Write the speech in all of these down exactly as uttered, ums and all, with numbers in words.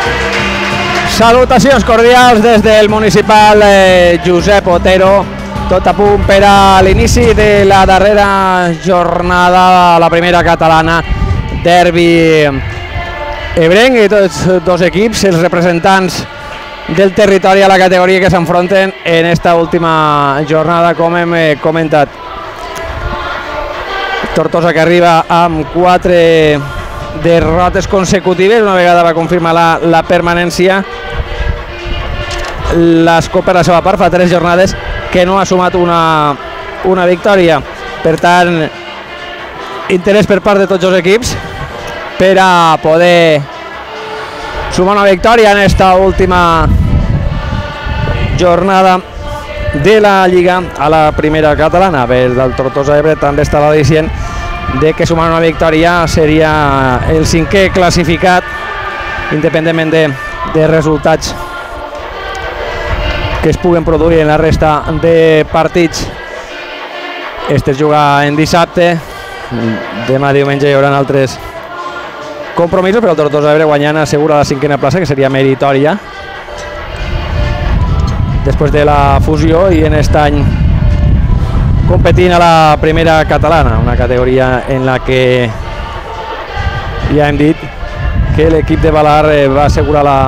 Salutacions cordials des del municipal eh, Josep Otero, tot a punt per a l'inici de la darrera jornada de la primera catalana, derbi ebrenc, i tots dos equips, els representants del territori a la categoria que s'enfronten en esta última jornada, com hem eh, comentat. Tortosa que arriba amb quatre derrotes consecutives, una vegada va confirmar la, la permanència. L'Escó, per la seva part, fa tres jornades que no ha sumat una, una victòria. Per tant, interès per part de tots els equips per a poder sumar una victòria en esta última jornada de la Lliga a la primera catalana. Bé, del Tortosa Ebre també estava dient de que sumar una victòria seria el cinquè classificat, independentment de, de resultats que es puguen produir en la resta de partits. Este es jugar en dissabte, demà diumenge hi haurà altres compromisos, però el Tortosa Ebre guanyant assegura la cinquena plaça, que seria meritòria després de la fusió, i en aquest any competint a la primera catalana, una categoria en la que ja hem dit que l'equip de Balar va assegurar la,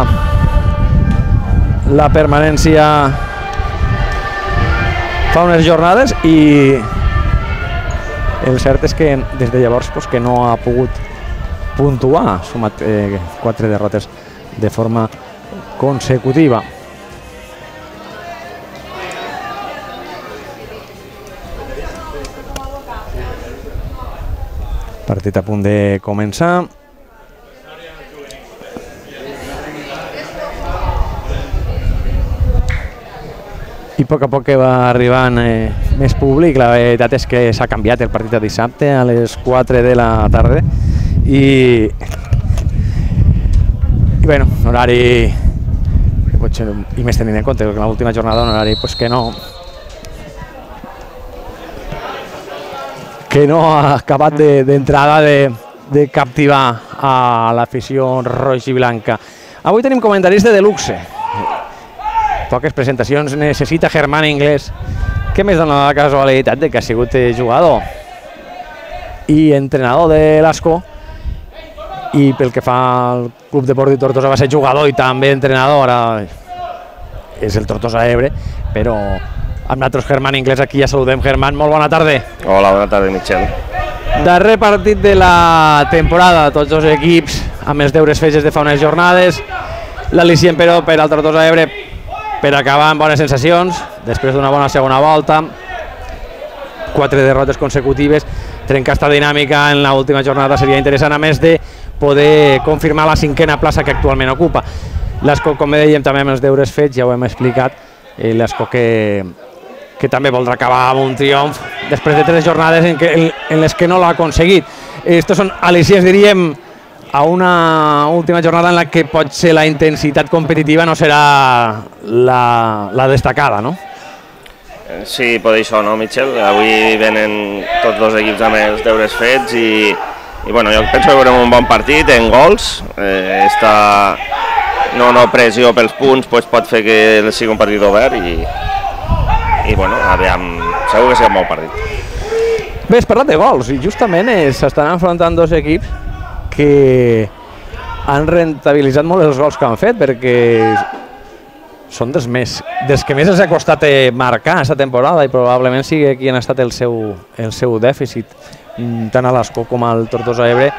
la permanència fa unes jornades, i el cert és que des de llavors pues, que no ha pogut puntuar, ha sumat eh, quatre derrotes de forma consecutiva. Partit a punt de començar. I a poc a poc que va arribant eh, més públic. La veritat és que s'ha canviat el partit de dissabte a les quatre de la tarda. I, i bueno, un horari, i més tenint en compte que l'última jornada un horari pues, que no que no ha acabat d'entrada de, de, de captivar a l'afició roig i blanca. Avui tenim comentarista de luxe. Poques presentacions necessita Germán Inglés, que més dona la casualitat de que ha sigut jugador i entrenador de l'Escó, i pel que fa al Club Deportiu Tortosa va ser jugador i també entrenador. Ara és el Tortosa Ebre, però amb nosaltres Germán Inglés, aquí ja saludem. Germán, molt bona tarda. Hola, bona tarda, Michel. Darrer partit de la temporada, tots dos equips amb els deures fets de fa unes jornades. L'al·licient, però, per al Tortosa Ebre per acabar amb bones sensacions, després d'una bona segona volta, quatre derrotes consecutives, trencar esta dinàmica en l'última jornada seria interessant, a més de poder confirmar la cinquena plaça que actualment ocupa. L'Escó, com dèiem, també amb els deures fets, ja ho hem explicat, l'Escó que, que també voldrà acabar amb un triomf després de tres jornades en, que, en, en les que no l'ha aconseguit. Estos són al·licients, diríem, a una última jornada en la que potser la intensitat competitiva no serà la, la destacada, no? Sí, pot dir això, no, Michel? Avui venen tots dos equips amb els deures fets i, i bueno, jo penso que veurem un bon partit en gols. Eh, esta no, no pressió pels punts pues, pot fer que sigui un partit obert i, i bueno, aviam, segur que sigui un bon partit. Bé, has parlat de gols i justament s'estan enfrontant dos equips que han rentabilitzat molt els gols que han fet, perquè són dels, més, dels que més els ha costat marcar aquesta temporada, i probablement sigui qui ha estat el seu, el seu dèficit, tant a l'Escó com al Tortosa Ebre.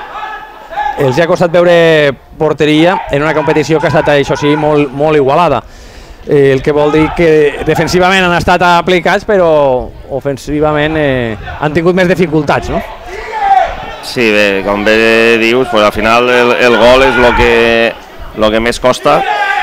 Els ha costat veure porteria en una competició que ha estat, això sí, molt, molt igualada, el que vol dir que defensivament han estat aplicats, però ofensivament eh, han tingut més dificultats, no? Sí, bé, com bé dius, pues al final el, el gol és el que, lo que més costa,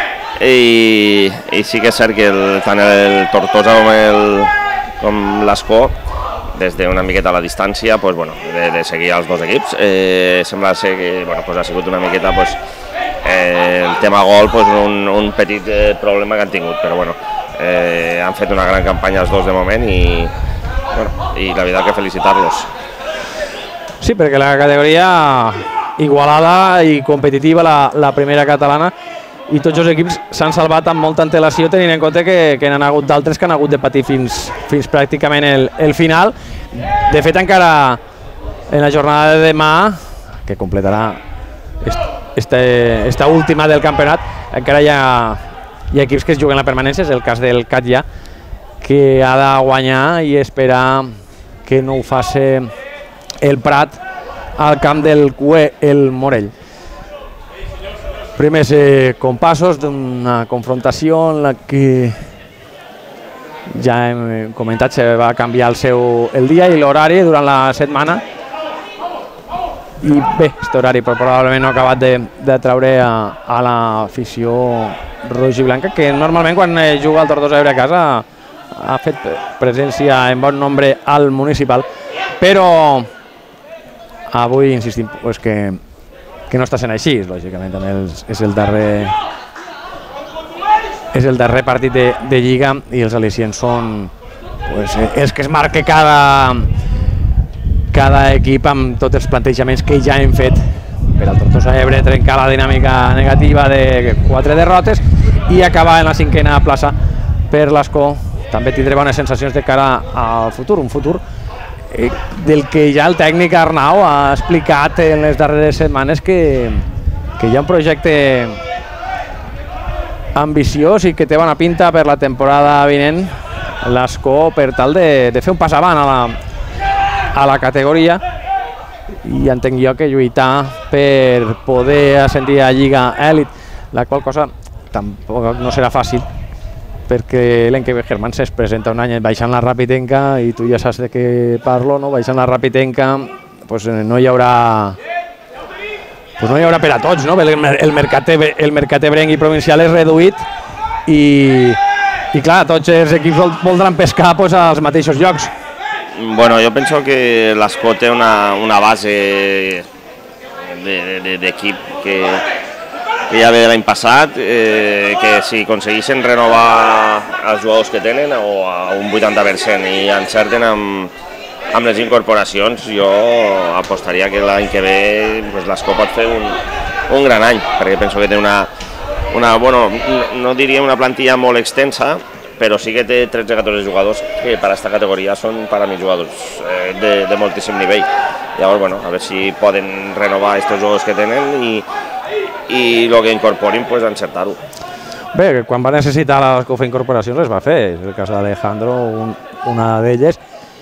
i, i sí que és cert que el, tant el Tortosa com el com l'Escó, des d'una miqueta a la distància, pues, bueno, de, de seguir els dos equips, eh, sembla ser que bueno, pues, ha sigut una miqueta pues, eh, el tema gol, pues, un, un petit eh, problema que han tingut, però bueno, eh, han fet una gran campanya els dos de moment i, bueno, i la veritat que felicitar-los. Sí, perquè la categoria igualada i competitiva la, la primera catalana, i tots els equips s'han salvat amb molta antelació, tenint en compte que, que n'han hagut d'altres que han hagut de patir fins, fins pràcticament el, el final. De fet, encara en la jornada de demà, que completarà esta, esta última del campionat, encara hi ha, hi ha equips que es juguen la permanència. És el cas del Catllà, que ha de guanyar i esperar que no ho faci el Prat al camp del Cue, el Morell. Primers eh, compassos d'una confrontació en la que ja hem comentat se va canviar el seu el dia i l'horari durant la setmana, i bé, aquest horari però probablement no ha acabat de, de treure a, a l'afició roig i blanca, que normalment quan eh, juga el Tortosa Ebre a casa ha fet presència en bon nombre al municipal, però avui insistim pues, que que no està sent així. Lògicament també és el darrer és el darrer partit de, de Lliga i els al·licients són pues, els que es marca cada cada equip amb tots els plantejaments que ja hem fet per al Tortosa Ebre, trencar la dinàmica negativa de quatre derrotes i acabar en la cinquena plaça per l'Escó. També tindré bones sensacions de cara al futur, un futur del que ja el tècnic Arnau ha explicat en les darreres setmanes que, que hi ha un projecte ambiciós i que té bona pinta per la temporada vinent l'Escó, per tal de, de fer un pas avant a la, a la categoria, i entenc jo que lluitar per poder ascendir a Lliga Elit, la qual cosa tampoc no serà fàcil, perquè l'any que ve Germán es presenta un any baixant la Rapitenca, i tu ja saps de què parlo, no? Baixant la Rapitenca pues no hi haurà pues no hi haurà per a tots, no? El, el, mercat, el mercat ebrenc i provincial és reduït i, i clar, tots els equips voldran pescar pues, als mateixos llocs. Bueno, jo penso que l'Escó té una, una base d'equip que que ja ve de l'any passat, eh, que si aconseguissin renovar els jugadors que tenen o a un vuitanta per cent i encerten amb, amb les incorporacions, jo apostaria que l'any que ve pues, l'Escó pot fer un, un gran any, perquè penso que té una, una bueno, no diria una plantilla molt extensa, però sí que té tretze o catorze jugadors que per a aquesta categoria són per a mi jugadors eh, de, de moltíssim nivell. Llavors, bueno, a veure si poden renovar aquests jugadors que tenen i i el que incorporin, pues, encertar-ho. Bé, quan va necessitar l'Escó fer incorporacions les va fer, és el cas d'Alejandro, un, una d'elles,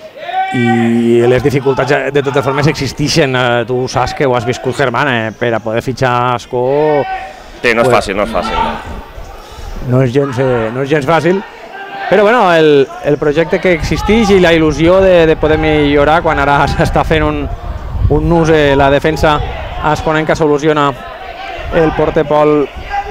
i les dificultats de totes formes existeixen, eh, tu saps que ho has viscut, Germán, eh, per a poder fitxar Escó... Sí, no és pues, fàcil, no és fàcil. No, no, és, gens, eh, no és gens fàcil, però bueno, el, el projecte que existeix i la il·lusió de, de poder millorar quan ara s'està fent un, un nus, eh, la defensa esconenca soluciona el porter Pol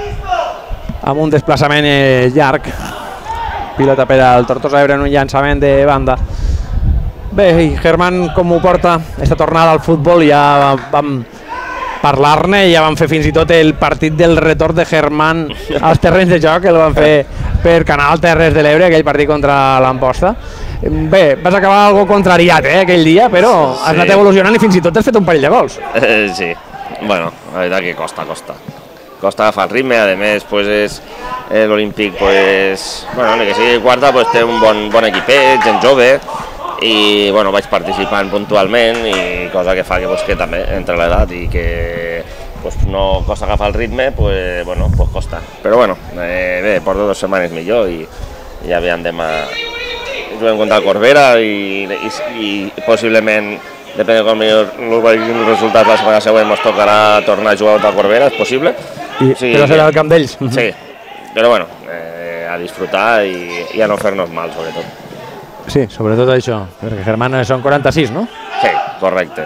amb un desplaçament eh, llarg, pilota per al Tortosa Ebre en un llançament de banda. Bé, i Germán com ho porta aquesta tornada al futbol, ja vam parlar-ne, ja vam fer fins i tot el partit del retorn de Germán als terrenys de joc, el van fer per Canal Terres de l'Ebre, aquell partit contra l'Amposta. Bé, vas acabar algo contrariat eh, aquell dia, però has anat evolucionant i fins i tot has fet un parell de gols. Eh, sí. Bueno, la veritat que costa, costa. Costa agafar el ritme, a més, pues és eh, l'Olímpic, pues, bueno, ni que sigui quarta, pues té un bon, bon equipet, gent jove, i bueno, vaig participant puntualment, i cosa que fa que, pues, que també entre l'edat i que pues, no costa agafar el ritme, pues, bueno, pues costa. Però bueno, eh, bé, porto dues setmanes millor i ja aviam demà juguem contra el Corbera i, i, i possiblement, depèn de com els resultats la setmana següent, ens tocarà tornar a jugar contra el Corbera, és possible. I, sí, però serà el camp d'ells. Sí, però bueno, eh, a disfrutar i, i a no fer-nos mal, sobretot. Sí, sobretot això, perquè Germán són quaranta-sis, no? Sí, correcte.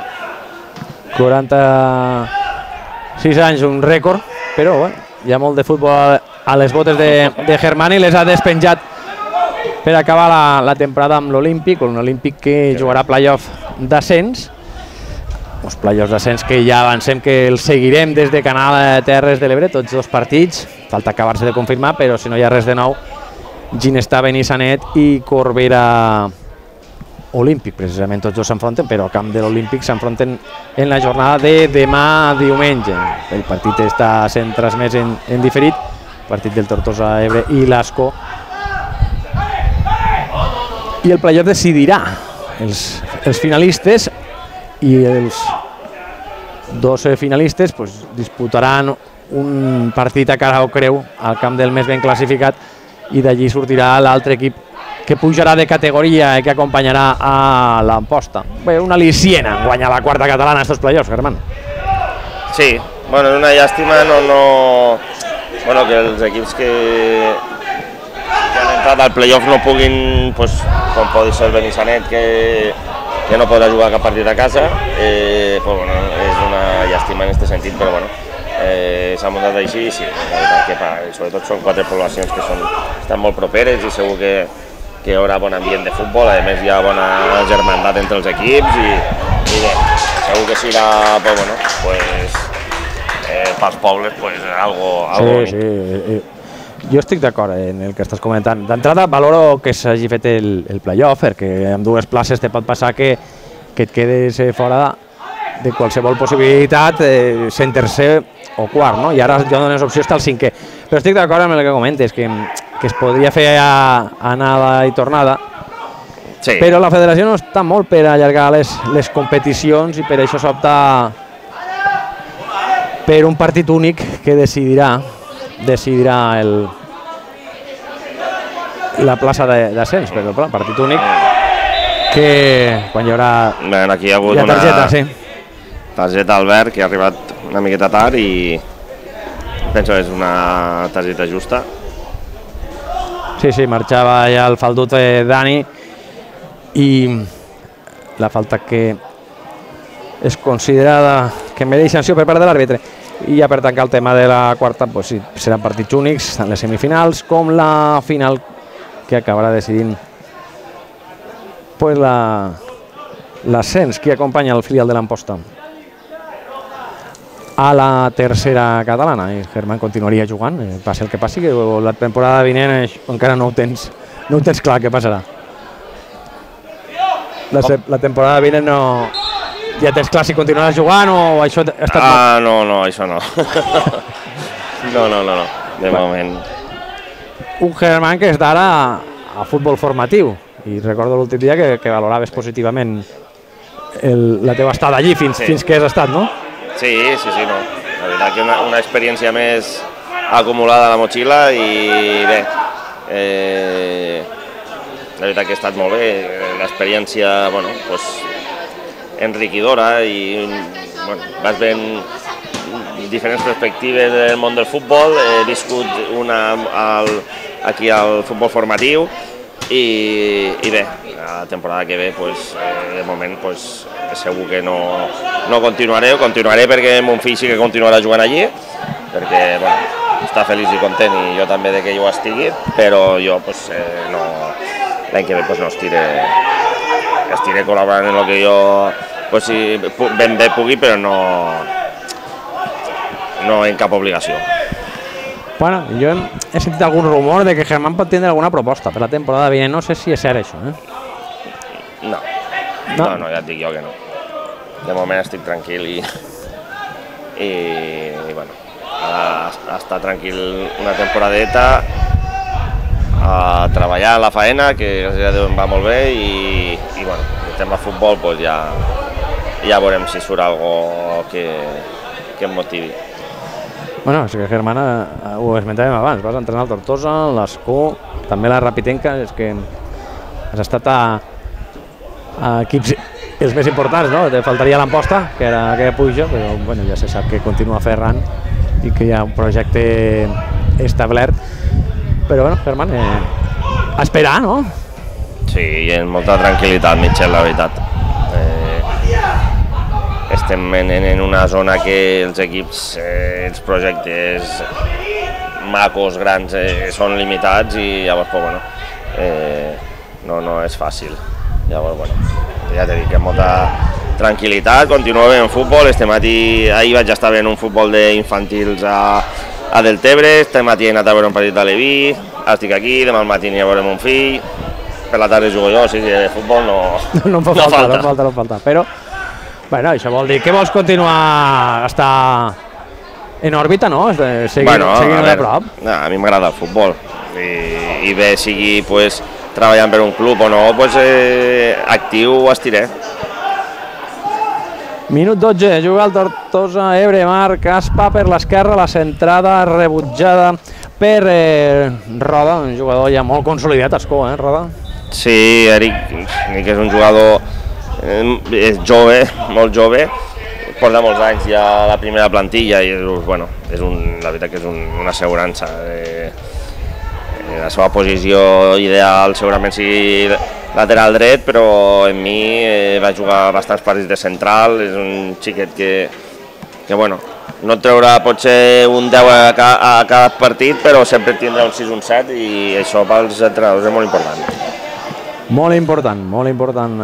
quaranta-sis anys, un rècord, però bueno, hi ha molt de futbol a les botes de, de Germán i les ha despenjat per acabar la, la temporada amb l'Olímpic, un Olímpic que jugarà playoff d'ascens, uns playoffs d'ascens que ja avancem que els seguirem des de Canal Terres de l'Ebre, tots dos partits, falta acabar-se de confirmar, però si no hi ha res de nou, Ginestà, Benissanet i Corbera Olímpic, precisament tots dos s'enfronten, però al camp de l'Olímpic s'enfronten en la jornada de demà diumenge. El partit està sent transmès en, en diferit, partit del Tortosa Ebre i l'Ascó, i el playoff decidirà els, els finalistes, i els dos finalistes pues, disputaran un partit a cara o creu al camp del més ben classificat, i d'allí sortirà l'altre equip que pujarà de categoria i que acompanyarà a l'Amposta. Bé, una al·licient en guanyar la quarta catalana estos playoffs, Germán. Sí, bueno, és una llàstima no, no... Bueno, que els equips que, que han entrat al playoff no puguin, pues, com pot ser el Benissanet, que, que no podrà jugar cap partit a casa, eh, pues, bueno, és una llàstima en aquest sentit, però bueno, eh, s'ha muntat així i sí, la veritat que sobretot són quatre poblacions que són, estan molt properes i segur que que hi haurà bon ambient de futbol, a més hi ha bona germandat entre els equips i, i bé, segur que serà pues, bueno, pues, eh, pels pobles pues, algo, algo sí, sí. Jo estic d'acord en el que estàs comentant. D'entrada valoro que s'hagi fet el, el playoff, perquè amb dues places te pot passar que, que et quedes fora de qualsevol possibilitat, eh, sent tercer o quart, no? I ara ja dones opció està el cinquè. Però estic d'acord amb el que comentes, que, que es podria fer a, anada i tornada, sí. Però la federació no està molt per allargar les, les competicions i per això s'opta per un partit únic que decidirà, decidirà el, la plaça d'ascens, però el partit únic que quan hi haurà ben, aquí hi ha hagut hi ha targeta, una sí. targeta Albert que ha arribat una miqueta tard i penso que és una targeta justa. Sí, sí, marxava ja el faldut de Dani i la falta que és considerada que mereix sanció per part de l'àrbitre. I ja per tancar el tema de la quarta, pues sí, seran partits únics, tant les semifinals com la final, que acabarà decidint pues l'ascens que acompanya el filial de l'Amposta a la tercera catalana. I Germán continuaria jugant, eh, passi el que passi, que la temporada vinent eh, encara no ho tens, no ho tens clar què passarà. La, la temporada vinent no... Ja tens clar si continuaràs jugant o això ha estat... Ah, no, no, això no. no, no, no, no, de bueno, moment. Un Germán que és d'ara a, a futbol formatiu, i recordo l'últim dia que, que valoraves positivament el, la teva estada allí fins, sí. fins que has estat, no? Sí, sí, sí, no. La veritat que una, una experiència més acumulada a la motxilla i bé, eh, la veritat que ha estat molt bé, l'experiència, bueno, pues, enriquidora i bueno, vas veient diferents perspectives del món del futbol. He viscut una al, aquí al futbol formatiu i, i bé, la temporada que ve pues, eh, de moment pues, segur que no, no continuaré, o continuaré perquè mon fill sí que continuarà jugant allí, perquè bueno, està feliç i content i jo també de que jo estigui, però jo pues, eh, no, l'any que ve pues, no estiré estiré col·laborant en el que jo pues, si ben bé pugui, però no, no en cap obligació. Bueno, jo he, he sentit algun rumor de que Germán pot tindre alguna proposta per la temporada vinent, no sé si és cert això, eh? No, no, no, no ja et dic jo que no. De moment estic tranquil i, i, i bueno, a, a estar tranquil una temporadeta, a treballar a la faena, que gràcies a Déu em va molt bé, i, i bueno, el tema futbol pues ja, ja veurem si surt algo que, que em motivi. Bueno, és que Germán, ho esmentàvem abans, vas entrenar al Tortosa, l'Ascó, també la Rapitenca, és que has estat a, a equips els més importants, no? Te faltaria l'Amposta, que era que puja, però bueno, ja se sap que continua ferrant i que hi ha un projecte establert. Però bueno, Germán, eh, a esperar, no? Sí, i amb molta tranquil·litat, Michel, la veritat. Eh, estem en, en una zona que els equips, eh, els projectes macos, grans, eh, són limitats i llavors, pues, bueno, eh, no, no és fàcil. Llavors, bueno, ja t'he dit que amb molta tranquil·litat, continuo veient futbol. Este matí, ahir vaig estar veient un futbol d'infantils a a Deltebre, este matí he anat a veure un partit de l'Eví, estic aquí, demà al matí n'hi a veure mon fill, per la tarda jugo jo, o sigui, de futbol no, no, fa no falta, falta. No falta, no falta. Però, bueno, això vol dir que vols continuar a estar en òrbita, no? Seguint, bueno, seguint a, de veure, prop. no, a mi m'agrada el futbol i, i bé, sigui pues, treballant per un club o no, pues, eh, actiu estiré. Minut dotze, juga el Tortosa, Ebre, Marc Aspa per l'esquerra, la centrada rebutjada per eh, Roda, un jugador ja molt consolidat, Escó, eh, Roda? Sí, Eric, Eric és un jugador eh, és jove, molt jove, porta molts anys ja a la primera plantilla i és, bueno, és un, la veritat que és un, una assegurança. Eh, la seva posició ideal segurament sigui lateral dret, però en mi eh, va jugar bastants partits de central, és un xiquet que, que bueno, no treurà potser un deu a, ca, a cada partit, però sempre tindrà un sis o un set i això pels entrenadors és molt important. Molt important, molt important.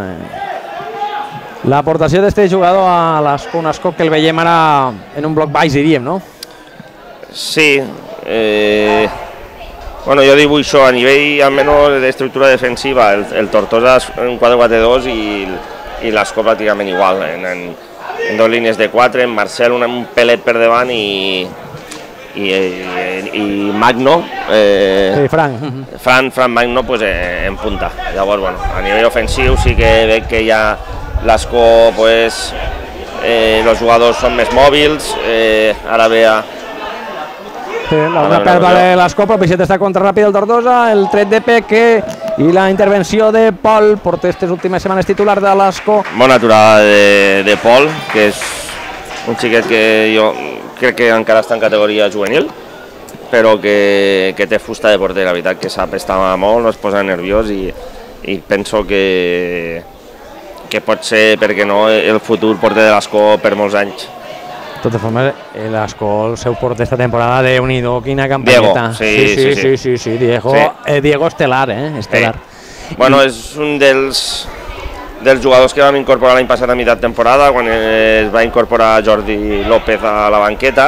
L'aportació d'aquest jugador a l'Escó, un Escó que el veiem ara en un bloc baix, diríem, no? Sí, eh, bueno, jo dibuixo això, a nivell almenys d'estructura defensiva, el, el Tortosa és un quatre quatre dos i, i l'Escó pràcticament igual, en, en, en dues línies de quatre, en Marcel un, un pelet per davant i, i, i, i Magno, eh, sí, Frank. Fran, Fran Magno pues, eh, en punta. Llavors, bueno, a nivell ofensiu sí que veig que ja l'Escó, pues, eh, els jugadors són més mòbils, eh, ara ve a Sí, la una pèrdua de l'Escó, però Peixet està contrarràpid el Tortosa, el tret de Peque i la intervenció de Pol, porta aquestes últimes setmanes titular de l'Escó. Bona aturada de, de Pol, que és un xiquet que jo crec que encara està en categoria juvenil, però que, que té fusta de porter, la veritat que sap estar molt, no es posa nerviós i, i penso que, que pot ser, perquè no, el futur porter de l'Escó per molts anys. De totes formes, l'Escó, el seu porter esta temporada, de unido, quina campaneta. Diego, sí, sí, sí. sí, sí, sí. Diego, sí. Eh, Diego estelar, eh? Estelar. Sí. Bueno, és un dels, dels jugadors que vam incorporar l'any passat a meitat temporada, quan es va incorporar Jordi López a la banqueta,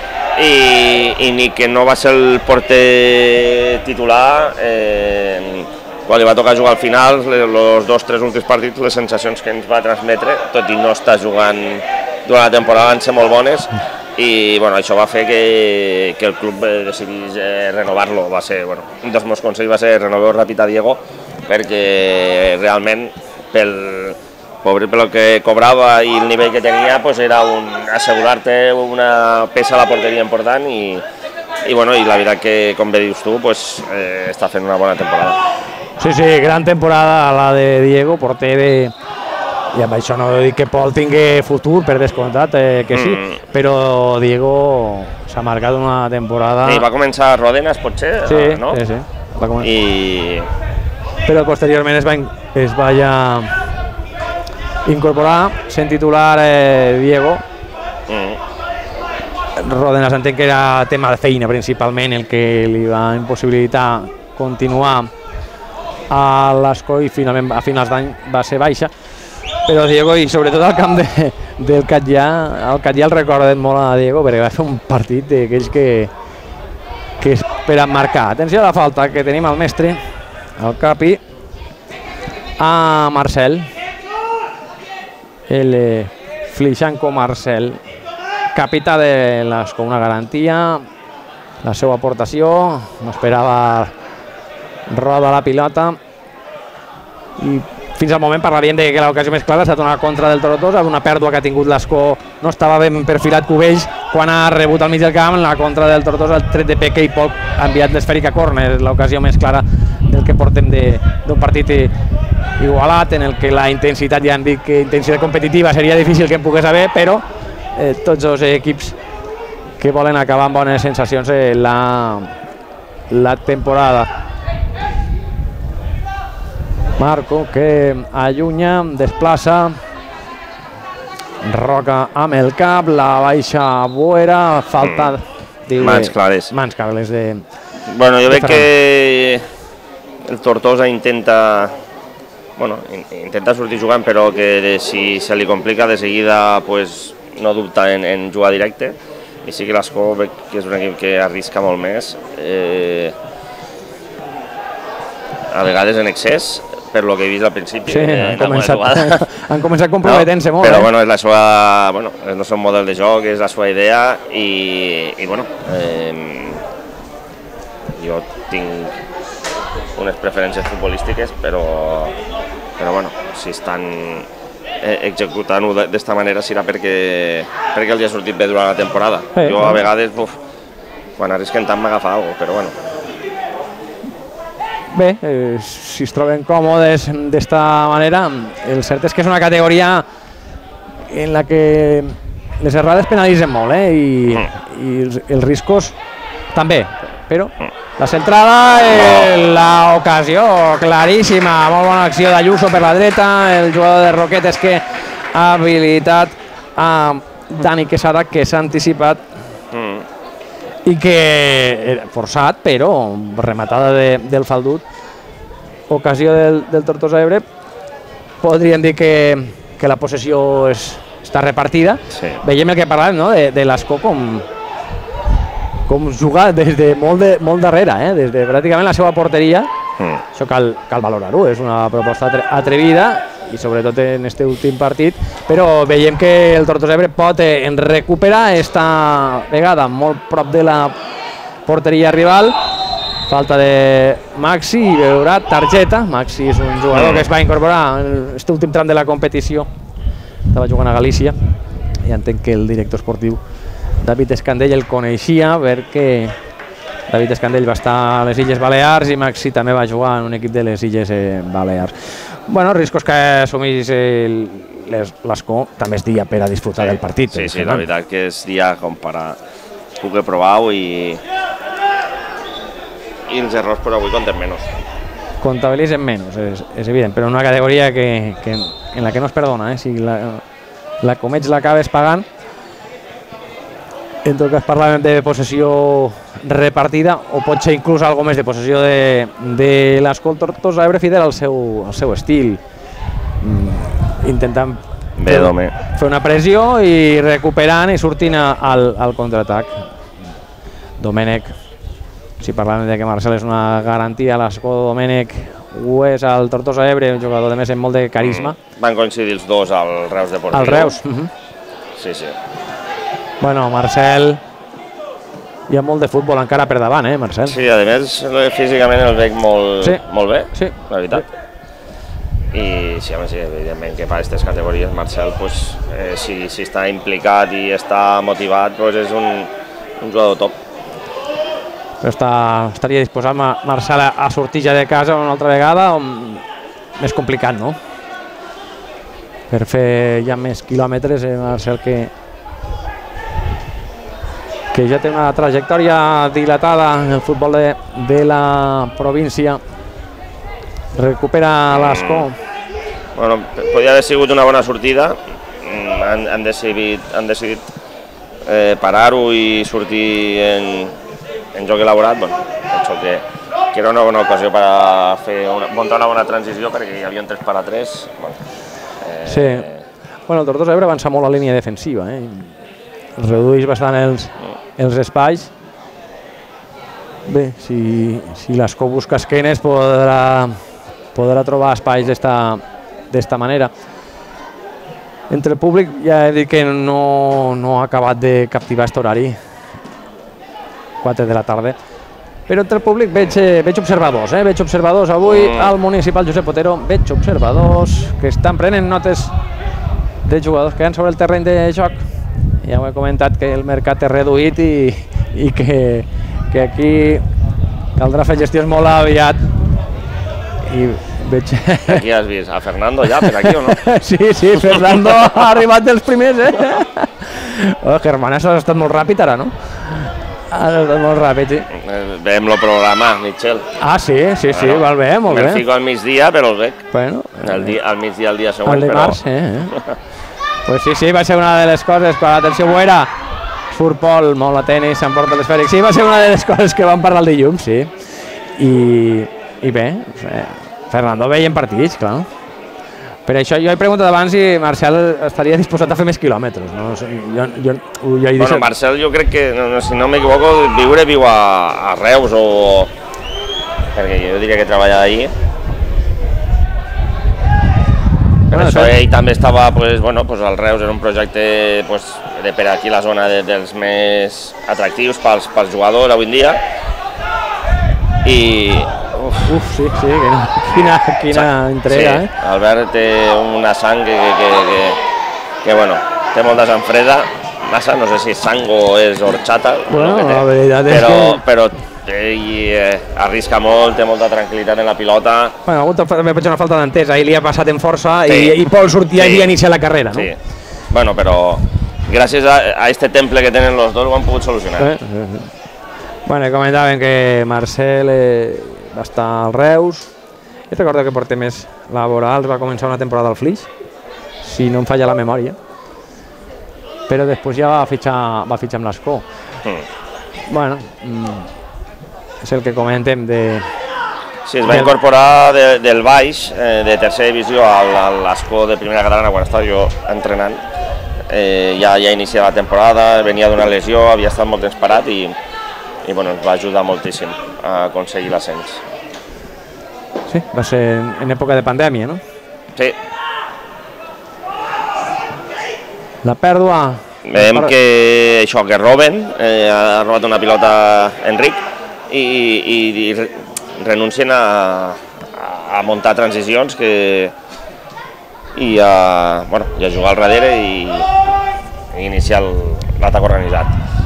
i, i ni que no va ser el porter titular, eh, quan li va tocar jugar al final, els dos tres últims partits, les sensacions que ens va transmetre, tot i no estar jugant durant la temporada van ser molt bones i bueno, això va fer que, que el club decidís eh, renovar-lo. Va ser, bueno, un dels meus consells va ser renovar ràpid a Diego perquè realment pel, pel que cobrava i el nivell que tenia pues era un, assegurar-te una peça a la porteria important i, i, bueno, i la veritat que, com bé dius tu, pues, eh, està fent una bona temporada. Sí, sí, gran temporada la de Diego, porter de... I amb això no dic que Pol tingui futur, per descomptat, eh, que sí, mm. però Diego s'ha marcat una temporada... Sí, va començar a Rodenas, potser, sí, no? Sí, sí, va començar. I... Però posteriorment es va, es va ja incorporar, sent titular eh, Diego. Mm. Rodenas entenc que era tema de feina principalment el que li va impossibilitar continuar a l'Escó i finalment a finals d'any va ser baixa. Però Diego, i sobretot al camp de, del Catllà, el Catllà el recorden molt a Diego perquè va fer un partit d'aquells que, que esperen marcar. Atenció a la falta que tenim al mestre, al capi, a Marcel, el eh, Flixanco Marcel, capità de l'Escó, una garantia, la seva aportació, no esperava Roda la pilota i fins al moment parlaríem de que l'ocasió més clara ha estat una contra del Tortosa, una pèrdua que ha tingut l'Escó, no estava ben perfilat Cubells quan ha rebut al mig del camp, la contra del Tortosa, el tret de Peque i Pol ha enviat l'esfèrica córner, l'ocasió més clara del que portem d'un partit igualat, en el que la intensitat, ja hem dit que intensitat competitiva seria difícil que en pogués haver, però eh, tots els equips que volen acabar amb bones sensacions eh, la, la temporada. Marco que allunya, desplaça, Roca amb el cap, la baixa Boera, falta... Mm. Mans clares. Mans clares de... Bueno, jo veig que el Tortosa intenta... Bueno, intenta sortir jugant, però que si se li complica de seguida pues, no dubta en, en jugar directe. I sí que l'Escó veig que és un equip que arrisca molt més. Eh, a vegades en excés, per lo que he vist al principi. Sí, eh, han, començat, han començat comprometent-se no, molt. Però eh? bueno, és la seva, bueno, és el seu model de joc, és la seva idea i, i bueno, eh, jo tinc unes preferències futbolístiques, però, però bueno, si estan executant-ho d'esta manera serà perquè, perquè els ha sortit bé durant la temporada. Sí, jo a vegades, uf, quan arrisquen tant m'agafa alguna cosa, però bueno. Bé, eh, si es troben còmodes d'esta manera, el cert és que és una categoria en la que les errades penalitzen molt, eh? I, mm. i els, els riscos també, però la centrada, eh, l'ocasió claríssima, molt bona acció d'Ayuso per la dreta, el jugador de Roquetes que ha habilitat a Dani Quesada, que s'ha anticipat mm. i que era forçat, però rematada de, del Faldut, ocasió del, del Tortosa Ebre. Podríem dir que, que la possessió és, està repartida. Sí. Veiem el que parlàvem, no? de, de l'Escó com, com jugar des de molt, de, molt darrere, eh? Des de pràcticament la seva porteria. Mm. Això cal, cal valorar-ho, és una proposta atrevida i sobretot en este últim partit, però veiem que el Tortosa Ebre pot eh, recuperar esta vegada molt prop de la porteria rival. Falta de Maxi i veurà targeta. Maxi és un jugador que es va incorporar en aquest últim tram de la competició, estava jugant a Galícia i entenc que el director esportiu David Escandell el coneixia perquè David Escandell va estar a les Illes Balears i Maxi també va jugar en un equip de les Illes eh, Balears. Bueno, riscos que assumís l'Escó, també és dia per a disfrutar sí, del partit. Sí, sí, la veritat que és dia com per a poder provar-ho i, i els errors per avui compten menys. Comptabilitzen menys, és, és evident, però en una categoria que, que, en la que no es perdona, eh? Si la, la comets l'acabes pagant. En tot cas parlàvem de possessió repartida o pot ser inclús algo més de possessió de, de l'Escó. Tortosa Ebre fidel al seu, al seu estil, mm, intentant Bé, fer, fer una pressió i recuperant i sortint al, al contraatac. Domènech, si parlàvem de que Marcel és una garantia, l'Escó Domènech ho és al Tortosa Ebre, un jugador de més amb molt de carisma. Mm, van coincidir els dos al Reus Deportiu. Al Reus. Uh-huh. Sí, sí. Bueno, Marcel, hi ha molt de futbol encara per davant, eh, Marcel? Sí, a més, físicament el veig molt, sí. molt bé, sí. la veritat. Sí. I sí, home, sí, evidentment que per aquestes categories Marcel, pues, eh, si, si està implicat i està motivat, pues, és un, un jugador top. Però està, estaria disposat Marcel a sortir ja de casa una altra vegada, o més complicat, no? Per fer ja més quilòmetres, eh, Marcel, que... que ja té una trajectòria dilatada en el futbol de, de la província. Recupera l'Escó. Mm. Bueno, podria haver sigut una bona sortida. Han, han decidit, han decidit eh, parar-ho i sortir en, en joc elaborat. Bueno, penso que, que era una bona ocasió per a fer una, muntar una bona transició perquè hi havia un tres per a tres. Bueno, eh... Sí. Bueno, el Tortosa Ebre avança molt la línia defensiva, eh? Redueix bastant els, els espais. Bé, si, si l'Escó busca esquenes podrà, podrà trobar espais d'esta manera. Entre el públic ja he dit que no, no ha acabat de captivar aquest horari, quatre de la tarda, però entre el públic veig, veig observadors, eh? veig observadors avui al municipal Josep Otero, veig observadors que estan prenent notes de jugadors que han sobre el terreny de joc. Ja ho he comentat que el mercat és reduït i, i que, que aquí caldrà fer gestions molt aviat. I veig... Aquí has vist a Fernando ja, per aquí o no? Sí, sí, Fernando ha arribat dels primers, eh? Oh, Germanes ha estat molt ràpid ara, no? Ha estat molt ràpid, sí. Veiem el programa, Michel. Ah, sí, sí, sí, bueno, val bé, molt bé. Me'l fico al migdia, però el veig. Bueno. El dia, al migdia, el dia següent, el dimarts, però... Eh, eh. Pues sí, sí, va ser una de les coses, quan l'atenció Boera surt Pol, molt a tenis, s'emporta l'esfèric, sí, va ser una de les coses que vam parlar el dilluns, sí. I, i bé, Fernando veient partits, clar. Per això jo he preguntat abans si Marcel estaria disposat a fer més quilòmetres. No? Jo, jo, jo he dit... Bueno, Marcel jo crec que, no, si no m'equivoco, viure viu a, a Reus o... perquè jo diria que treballa allí. Per això ell també estava, pues, bueno, pues, al Reus, era un projecte pues, de per aquí la zona de, dels més atractius pels, pels jugadors avui en dia. I... Uf, uf sí, sí, quina, quina, quina entrega, sí, eh? Albert té una sang que, que, que, que, que bueno, té molta sang freda, massa, no sé si és sang o és horchata, bueno, no, la veritat és però, que... però ell eh, arrisca molt, té molta tranquil·litat en la pilota. Bueno, ha hagut també potser una falta d'entesa, ell li ha passat en força sí. i, i Pol sortia sí. i havia iniciat la carrera, no? Sí, bueno, però gràcies a, a este temple que tenen els dos ho han pogut solucionar. Eh, eh, eh. Bueno, comentaven que Marcel eh, va estar al Reus, i recordo que porté més laborals, va començar una temporada al Flix, si no em falla la memòria, però després ja va fitxar, va fitxar amb l'Escó. Mm. Bueno, mm, és el que comentem de... Sí, es va del... incorporar de, del baix, eh, de tercera divisió a l'Escó de primera catalana quan estava jo entrenant. Eh, ja ja iniciat la temporada, venia d'una lesió, havia estat molt temps parat i, i bueno, ens va ajudar moltíssim a aconseguir l'ascens. Sí, va ser en època de pandèmia, no? Sí. La pèrdua... Veiem que això, que roben, eh, ha robat una pilota Enric i, i, i renuncien a, a muntar transicions que, i, a, bueno, i a jugar al darrere i, i iniciar l'atac organitzat.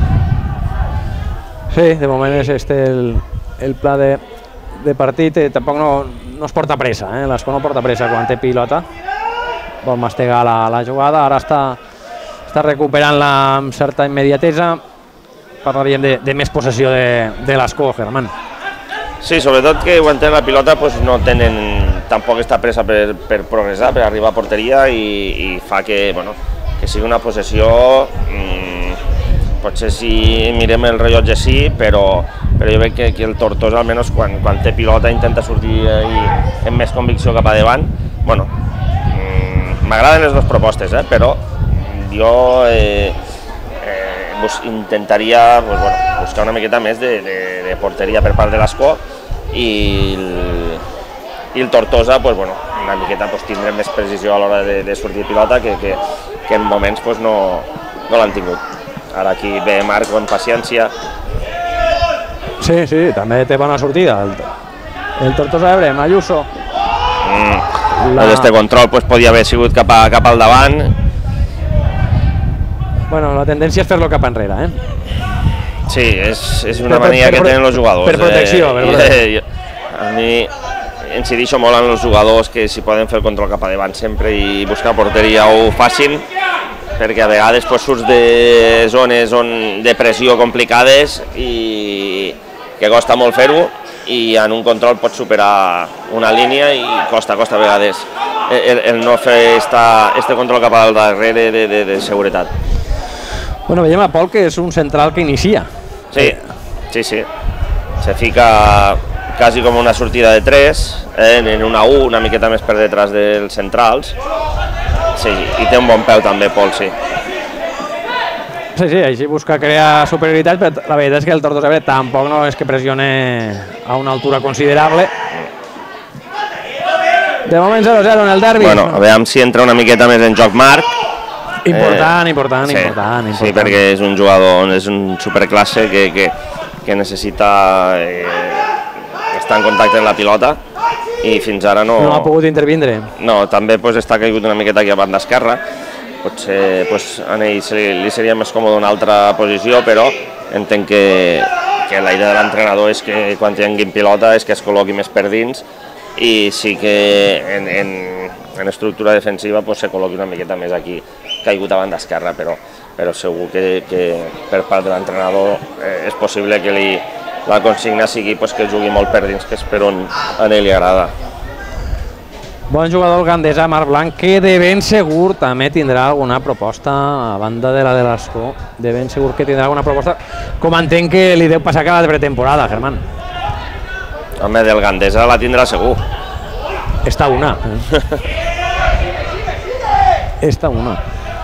Sí, de moment és este el, el pla de, de partit, eh, tampoc no, no es porta pressa, eh? l'Escó no porta pressa quan té pilota, vol mastegar la, la jugada, ara està està recuperant-la amb certa immediatesa. Parlaríem de, de més possessió de, de l'Escó, Germán. Sí, sobretot que quan tenen la pilota pues, no tenen tampoc aquesta pressa per, per progressar, per arribar a porteria i, i fa que, bueno, que sigui una possessió, mmm, potser si mirem el rellotge sí, però, però jo veig que, que el Tortosa almenys quan, quan té pilota intenta sortir amb més convicció cap a davant. Bueno, mmm, m'agraden les dues propostes, eh, però jo eh, eh, bus, intentaria pues, bueno, buscar una miqueta més de, de, de porteria per part de l'Escó i el, i el Tortosa pues, bueno, una miqueta pues, tindrem més precisió a l'hora de, de sortir pilota que, que, que en moments pues, no, no l'han tingut. Ara aquí ve Marc amb paciència. Sí, sí, també té bona sortida. El, el Tortosa Ebre, Ayuso. Mm, la... Este control pues, podia haver sigut cap, a, cap al davant. Bueno, la tendència és fer-lo cap enrere, eh? Sí, és, és una per, mania per, que tenen els jugadors. Per protecció, eh, per protecció. Eh, a mi incidixo molt en els jugadors que si poden fer el control cap a davant sempre i buscar porteria ho facin, perquè a vegades pues, surts de zones on, de pressió complicades i que costa molt fer-ho i en un control pots superar una línia i costa, costa a vegades el, el no fer esta, este control cap al darrere de, de, de seguretat. Bueno, veiem a Pol que és un central que inicia. Sí, sí, sí. Se fica quasi com una sortida de tres, eh, en una U, una miqueta més per detrás dels centrals. Sí, i té un bon peu també, Pol, sí. Sí, sí, així busca crear superioritat, però la veritat és que el Tortosa Ebre tampoc no és que pressione a una altura considerable. De moment zero zero en el derbi. Bueno, a veure si entra una miqueta més en joc Marc. Important, eh, important, sí, important, important. Sí, perquè és un jugador, és un superclasse que, que, que necessita eh, estar en contacte amb la pilota i fins ara no... No ha pogut intervindre. No, també pues, està caigut una miqueta aquí a banda esquerra. Potser pues, a ell li seria més còmode una altra posició, però entenc que, que la idea de l'entrenador és que quan tinguin pilota és que es col·loqui més per dins i sí que en, en, en estructura defensiva pues, se col·loqui una miqueta més aquí caigut a banda esquerra, però, però segur que, que per part de l'entrenador eh, és possible que li, la consigna sigui pues, que jugui molt per dins, que és per on a ell li agrada. Bon jugador el gandesa Marc Blanc, que de ben segur també tindrà alguna proposta a banda de la de l'Escó, de ben segur que tindrà alguna proposta, com entenc que li deu passar cada pretemporada, Germán. Home, del gandesa la tindrà segur. Està una. Està una.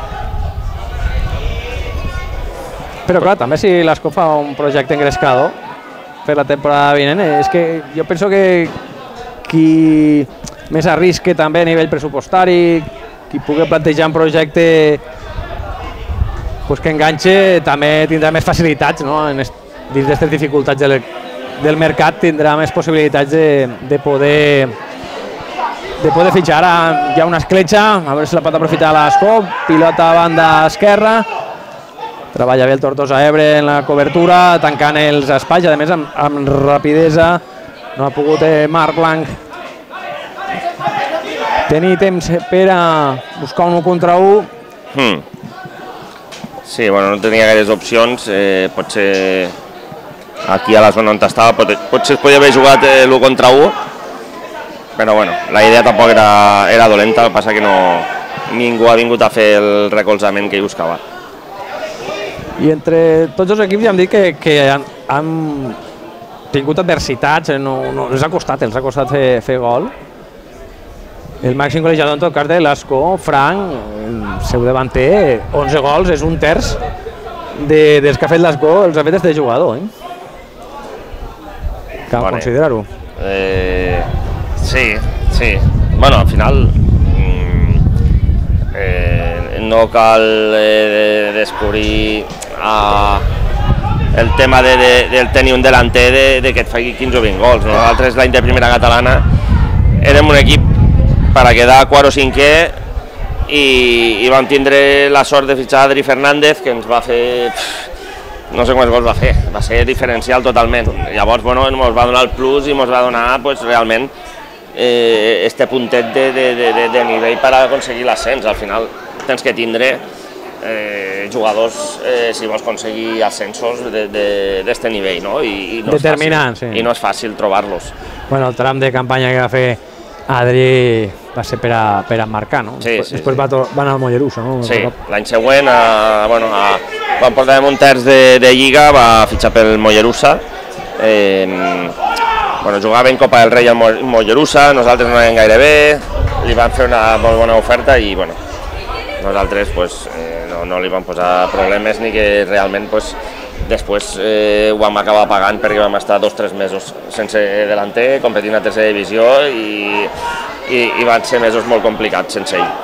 Però clar, també si l'Escó fa un projecte engrescado per la temporada vinent, és que jo penso que qui més a risc que també a nivell pressupostari, qui pugui plantejar un projecte pues, que enganxe també tindrà més facilitats, no? En est, dins d'aquestes dificultats del, del mercat tindrà més possibilitats de, de poder de poder fitxar. Ara hi ha una escletxa, a veure si la pot aprofitar l'Escó, pilota a banda esquerra, treballa bé el Tortosa Ebre en la cobertura, tancant els espais, a més amb, amb rapidesa, no ha pogut eh, Marc Blanc tenir temps per a buscar un u contra u. Hmm. Sí, bueno, no tenia gaires opcions, eh, potser aquí a la zona on estava, pot, potser es podia haver jugat eh, l'u contra u, però bueno, la idea tampoc era, era dolenta, el que passa que no, ningú ha vingut a fer el recolzament que hi buscava. I entre tots els equips ja hem dit que, que han, han tingut adversitats, no, no, els ha costat, els ha costat fer, fer gol. El màxim golejador en tot cas de l'Escó, Frank, el seu davanter, onze gols, és un terç de, dels que ha fet l'Escó, els ha fet este jugador. Eh? Cal bueno, considerar-ho. Eh, sí, sí. Bueno, al final eh, no cal eh, descobrir ah, el tema de, de, del tenir un delanter de, de que et faci quinze o vint gols. Nosaltres l'any de primera catalana érem un equip per a quedar quart o cinquè i, i vam tindre la sort de fitxar Adri Fernández, que ens va fer, pff, no sé quants gols va fer, va ser diferencial totalment. Llavors, bueno, ens va donar el plus i ens va donar pues, realment eh, este puntet de, de, de, de nivell per aconseguir l'ascens. Al final tens que tindre eh, jugadors, eh, si vols aconseguir ascensos d'este nivell, no? I, i no determinant, fàcil, sí. I no és fàcil trobar-los. Bueno, el tram de campanya que va fer Adri va ser per a, per a marcar, no? Sí, després sí, després sí. va, va anar al Mollerussa, no? Sí, l'any següent, a, bueno, a, quan portàvem un terç de, de Lliga, va fitxar pel Mollerussa. Eh, bueno, jugava en Copa del Rei al Mollerussa, nosaltres no anàvem gaire bé, li van fer una molt bona oferta i bueno, nosaltres pues, eh, no, no li vam posar problemes ni que realment pues, després eh, ho vam acabar pagant perquè vam estar dos o tres mesos sense delanter, competint a tercera divisió i, i, i van ser mesos molt complicats sense ell.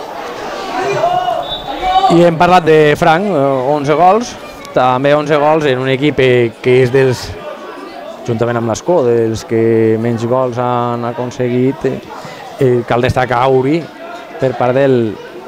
I hem parlat de Frank, onze gols, també onze gols en un equip que és dels, juntament amb l'Escó, dels que menys gols han aconseguit. Eh, cal destacar Uri per part del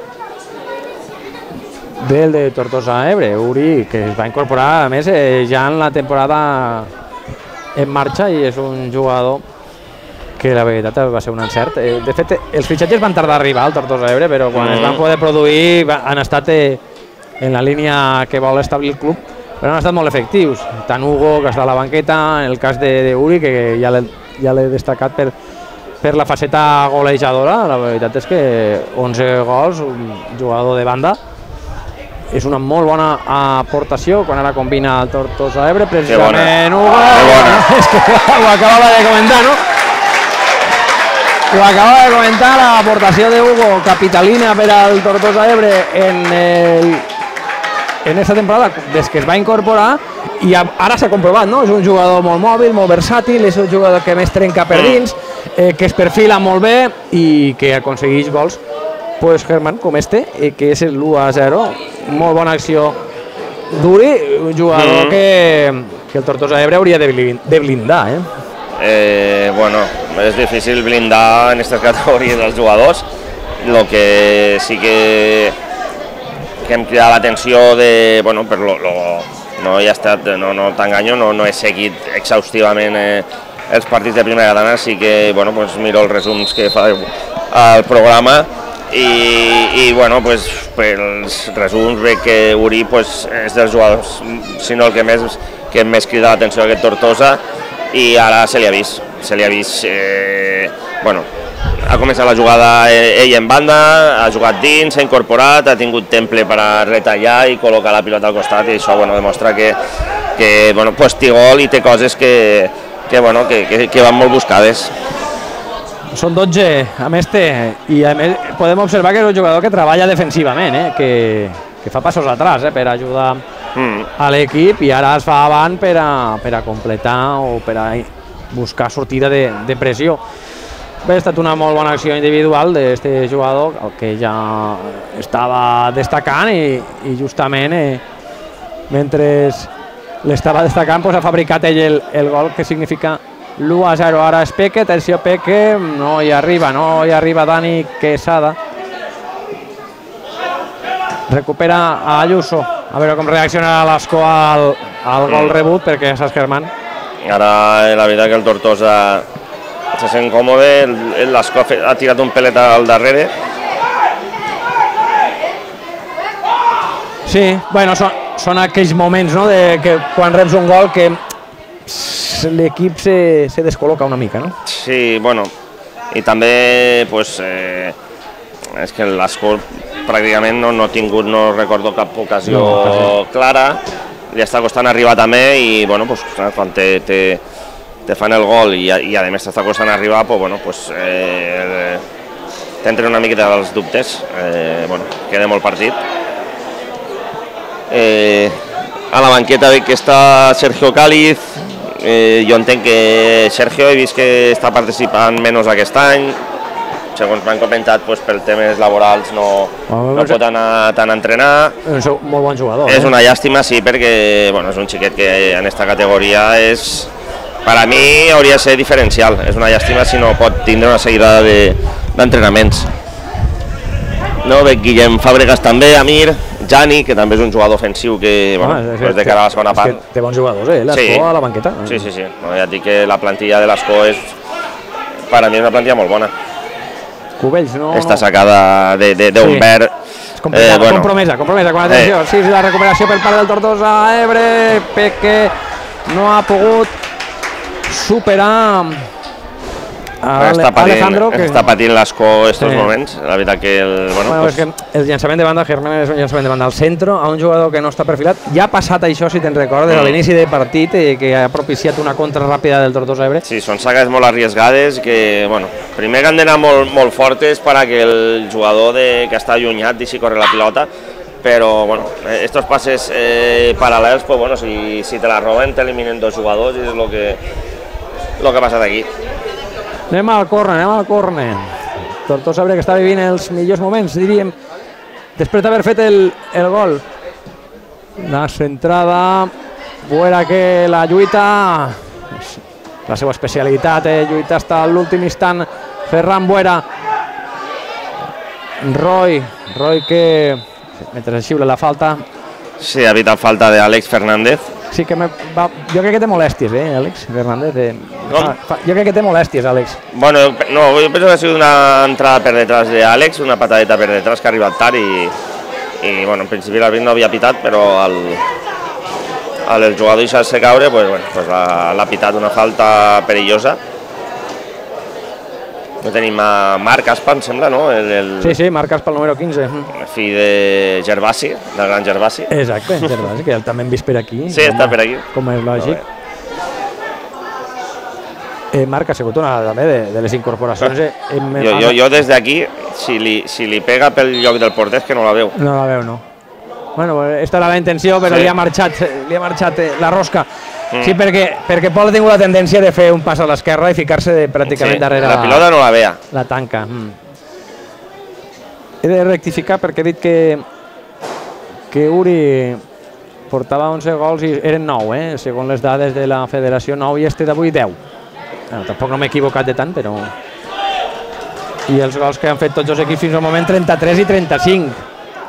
del de Tortosa Ebre, Uri, que es va incorporar a més eh, ja en la temporada en marxa i és un jugador que la veritat va ser un encert. Eh, de fet, els fitxatges van tardar a arribar al Tortosa Ebre, però quan mm. es van poder produir va, han estat eh, en la línia que vol establir el club, però han estat molt efectius. Tant Hugo, que està a la banqueta, en el cas de, de Uri, que ja l'he ja destacat per, per la faceta golejadora, la veritat és que onze gols, un jugador de banda, és una molt bona aportació quan ara combina el Tortosa Ebre, precisament Hugo, és que ho acabava de comentar, no? Ho acabava de comentar, l'aportació de Hugo, capitalina per al Tortosa Ebre en el en aquesta temporada, des que es va incorporar, i ara s'ha comprovat, no? És un jugador molt mòbil, molt versàtil, és un jugador que més trenca per dins, eh, que es perfila molt bé i que aconsegueix gols, pues, Germán, com este, eh, que és l'u a zero, molt bona acció d'Uri, un jugador mm. que, que el Tortosa Ebre hauria de, blind, de blindar, eh? Eh, bueno, és difícil blindar en aquestes categories dels jugadors. El que sí que, que em crida l'atenció de, bueno, per lo, lo, no he estat, no, no t'enganyo, no, no he seguit exhaustivament eh, els partits de primera catalana, sí que, bueno, pues miro els resums que fa el programa i, i bueno, pues, pels resums veig que Uri pues, és dels jugadors, si no el que més, que més crida l'atenció aquest Tortosa, i ara se li ha vist, se li ha vist, eh, bueno, ha començat la jugada ell en banda, ha jugat dins, s'ha incorporat, ha tingut temple per a retallar i col·locar la pilota al costat, i això bueno, demostra que, que bueno, pues, té gol i té coses que, que, bueno, que, que, que van molt buscades. Són dotze amb este, i a més podem observar que és un jugador que treballa defensivament, eh? que, que fa passos atrás eh? per ajudar mm. a l'equip, i ara es fa avant per a, per a completar o per a buscar sortida de, de pressió. Bé, ha estat una molt bona acció individual d'aquest jugador, el que ja estava destacant i, i justament eh, mentre l'estava destacant pues, ha fabricat ell el, el gol que significa l'u a zero. Ara és Peque, atenció Peque, no hi arriba, no hi arriba Dani Quesada. Recupera a Ayuso, a veure com reacciona l'Ascó al, al gol rebut perquè saps que Herman. Ara la veritat que el Tortosa se sent còmode, l'Ascó ha tirat un pelet al darrere. Sí, bueno, són, són aquells moments no, de que quan reps un gol que l'equip se, se descol·loca una mica, no? Sí, bueno, i també pues, eh, és que l'Ascó pràcticament no, no ha tingut, no recordo cap ocasió no, clara, li està costant arribar també i bueno, pues, quan te, te, te fan el gol i, i a més t'està costant arribar, pues, bueno, pues, eh, t'entren una miqueta dels dubtes, eh, bueno, queda molt partit. Eh, a la banqueta veig que està Sergio Cáliz, eh, jo entenc que Sergio he vist que està participant menys aquest any, segons m'han comentat, pues, per temes laborals no, no pot anar tant a entrenar. És un molt bon jugador. És eh? una llàstima, sí, perquè bueno, és un xiquet que en aquesta categoria és, per a mi hauria de ser diferencial. És una llàstima si no pot tindre una seguida d'entrenaments. No, veig Guillem Fàbregas també, Amir, Jani, que també és un jugador ofensiu que, bueno, ah, és de cara a la segona part. Té bons jugadors, eh? L'Ascó sí. A la banqueta. Sí, sí, sí. No, ja et dic que la plantilla de l'Ascó és, per a mi és una plantilla molt bona. Cubells, no... Està sacada d'Humbert. Sí. És complicada, eh, bueno. compromesa, compromesa, con atenció. Eh. Sí, sí, la recuperació per part del Tortosa, Ebre, Peque no ha pogut superar a està patint, Alejandro. Que... Està patint l'Ascó aquests sí. moments, la veritat que el... Bueno, bueno, pues... és que el llançament de banda, Germán és un llançament de banda al centre, a un jugador que no està perfilat. Ja ha passat això, si te'n recordes, mm. a l'inici del partit, eh, que ha propiciat una contra ràpida del Tortosa Ebre. Sí, són sagues molt arriesgades, que, bueno, primer que han d'anar molt, molt fortes per a que el jugador de, que està allunyat deixi córrer la pilota, però, bueno, estos pases eh, paral·lels, pues, bueno, si, si te la roben, t'eliminen dos jugadors i és el que, lo que ha passat aquí. Anem al córner, anem al córner. Tortosa Ebre que està vivint els millors moments, diríem, després d'haver fet el, el gol. La centrada, Buera que la lluita, la seva especialitat, eh, lluita fins a l'últim instant. Ferran Buera. Roy, Roy que, mentre xiula la falta. Sí, ha evitat falta d'Àlex Fernández. Sí que me va... Jo crec que té molèsties, eh, Àlex Fernández. Eh. Ah, jo crec que té molèsties, Àlex. Bueno, no, jo penso que ha sigut una entrada per detrás d'Àlex, una patadeta per detrás que ha arribat tard i, i bueno, en principi l'àrbit no havia pitat, però al, al el jugador deixar-se caure, pues, bueno, pues l'ha pitat una falta perillosa. No tenim a Marc Aspa, em sembla, no? El, el... Sí, sí, Marc Aspa, el número quinze. Fill de Gervasi, del gran Gervasi. Exacte, Gervasi, que també hem vist per aquí. Sí, com, està per aquí. Com és lògic. Eh, Marc ha sigut una també de, de les incorporacions. Eh, em, jo, jo, jo des d'aquí, si, li, si li pega pel lloc del porter, que no la veu. No la veu, no. Bueno, esta era la intenció, però sí. li ha marxat, li ha marxat eh, la rosca. Mm. Sí, perquè, perquè Pol ha tingut la tendència de fer un pas a l'esquerra i ficar-se pràcticament sí, darrere la pilota no la vea. La tanca. Mm. He de rectificar perquè he dit que que Uri portava onze gols i eren nou, eh? Segons les dades de la federació, nou i este d'avui deu. Bueno, tampoc no m'he equivocat de tant, però... I els gols que han fet tots els equips fins al moment, trenta-tres i trenta-cinc.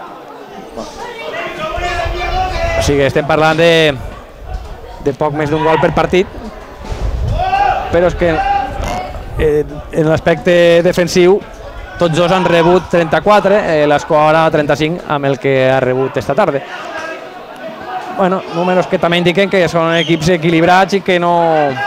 O sigui, estem parlant de... de poc més d'un gol per partit, però és que eh, en l'aspecte defensiu tots dos han rebut trenta-quatre, eh, l'Ascó ara trenta-cinc amb el que ha rebut esta tarda. Bueno, números que també indiquen que són equips equilibrats i que no...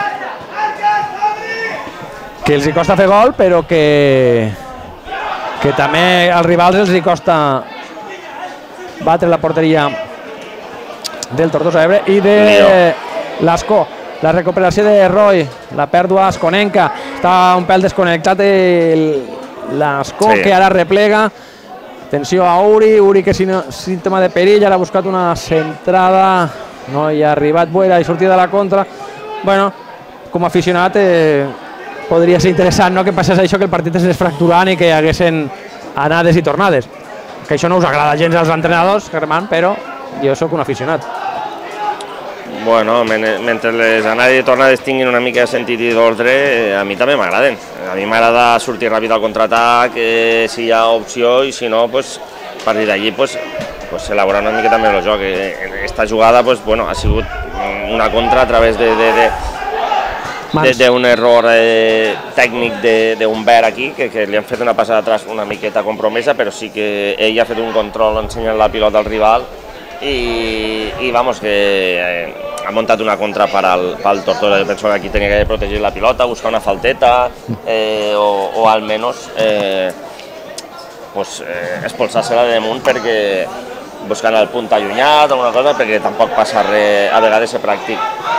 que els hi costa fer gol, però que que també als rivals els hi costa batre la porteria del Tortosa Ebre i de l'Ascó. La recuperació de Roy, la pèrdua Asconenca, està un pèl desconnectat l'Ascó, sí. Que ara replega. Atenció a Uri, Uri que símptoma de perill, ara ha buscat una centrada, no hi ha arribat Buera i sortida de la contra. Bueno, com a aficionat eh, podria ser interessant, no?, que passés això, que el partit es desfracturant i que hi haguessin anades i tornades. Que això no us agrada gens als entrenadors, Germán, però jo sóc un aficionat. Bueno, mentre les anades i tornades tinguin una mica de sentit i d'ordre, a mi també m'agraden. A mi m'agrada sortir ràpid al contraatac, eh, si hi ha opció, i si no, pues, a partir d'allí pues, pues, elaborar una miqueta més el joc. Esta jugada pues, bueno, ha sigut una contra a través de, de, de, d'un error eh, tècnic d'Humbert aquí, que, que li han fet una passada atrás una miqueta compromesa, però sí que ell ha fet un control ensenyant la pilota al rival i, i vamos, que eh, ha muntat una contra per al, pel Tortosa. Jo penso que aquí tenia que protegir la pilota, buscar una falteta eh, o, o almenys eh, pues, eh, expulsar-se-la de damunt perquè buscant el punt allunyat o alguna cosa, perquè tampoc passa res, a vegades ser pràctic.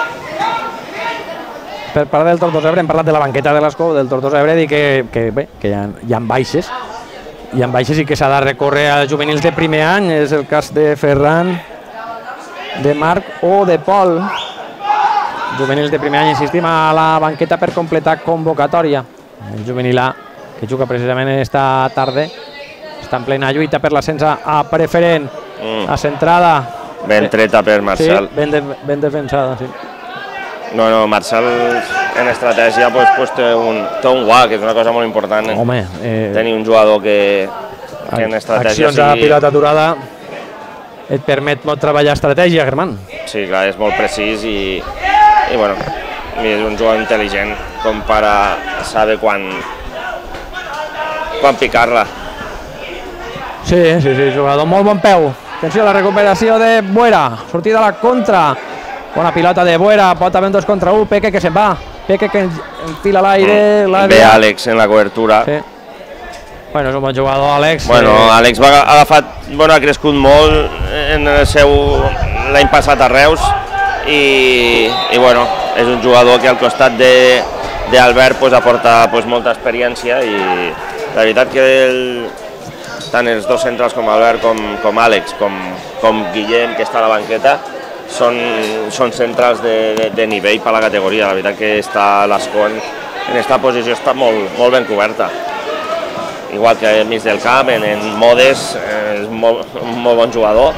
Per part del Tortosa Ebre, hem parlat de la banqueta de l'Escó, del Tortosa Ebre, i que, que, bé, que hi ha, hi ha baixes, hi ha baixes i que s'ha de recórrer a juvenils de primer any. És el cas de Ferran, de Marc o de Pol. Juvenils de primer any, insistim, a la banqueta per completar convocatòria. El juvenil A, que juga precisament esta tarda, està en plena lluita per l'ascens a preferent. Mm. A centrada. Ben treta per Marçal. Sí, ben, de, ben defensada, sí. No, no, Marçal en estratègia pues, pues, té, un, té un guà, que és una cosa molt important. Home, eh, tenir un jugador que, que en estratègia accions sigui... a pilota aturada et permet molt treballar estratègia, Germán. Sí, clar, és molt precís i, i bueno, és un jugador intel·ligent com per a saber quan, quan picar-la. Sí, sí, sí, jugador molt bon peu. Atenció a la recuperació de Buera, sortida a la contra. Bona pilota de Buera, pot haver un dos contra un, Peque que se'n va, Peque que enfila l'aire. Mm. Ve Àlex en la cobertura. Sí. Bueno, és un bon jugador, Àlex. Bueno, eh... Àlex va agafat, bueno, ha crescut molt en el seu l'any passat a Reus i, i bueno, és un jugador que al costat d'Albert pues, aporta pues, molta experiència i la veritat que el, tant els dos centrals com Albert com, com Àlex com, com Guillem, que està a la banqueta, Són, són centrals de, de, de nivell per la categoria. La veritat que està l'Escó en aquesta posició està molt, molt ben coberta. Igual que al mig del camp, en, en Modes, eh, és molt, un molt bon jugador.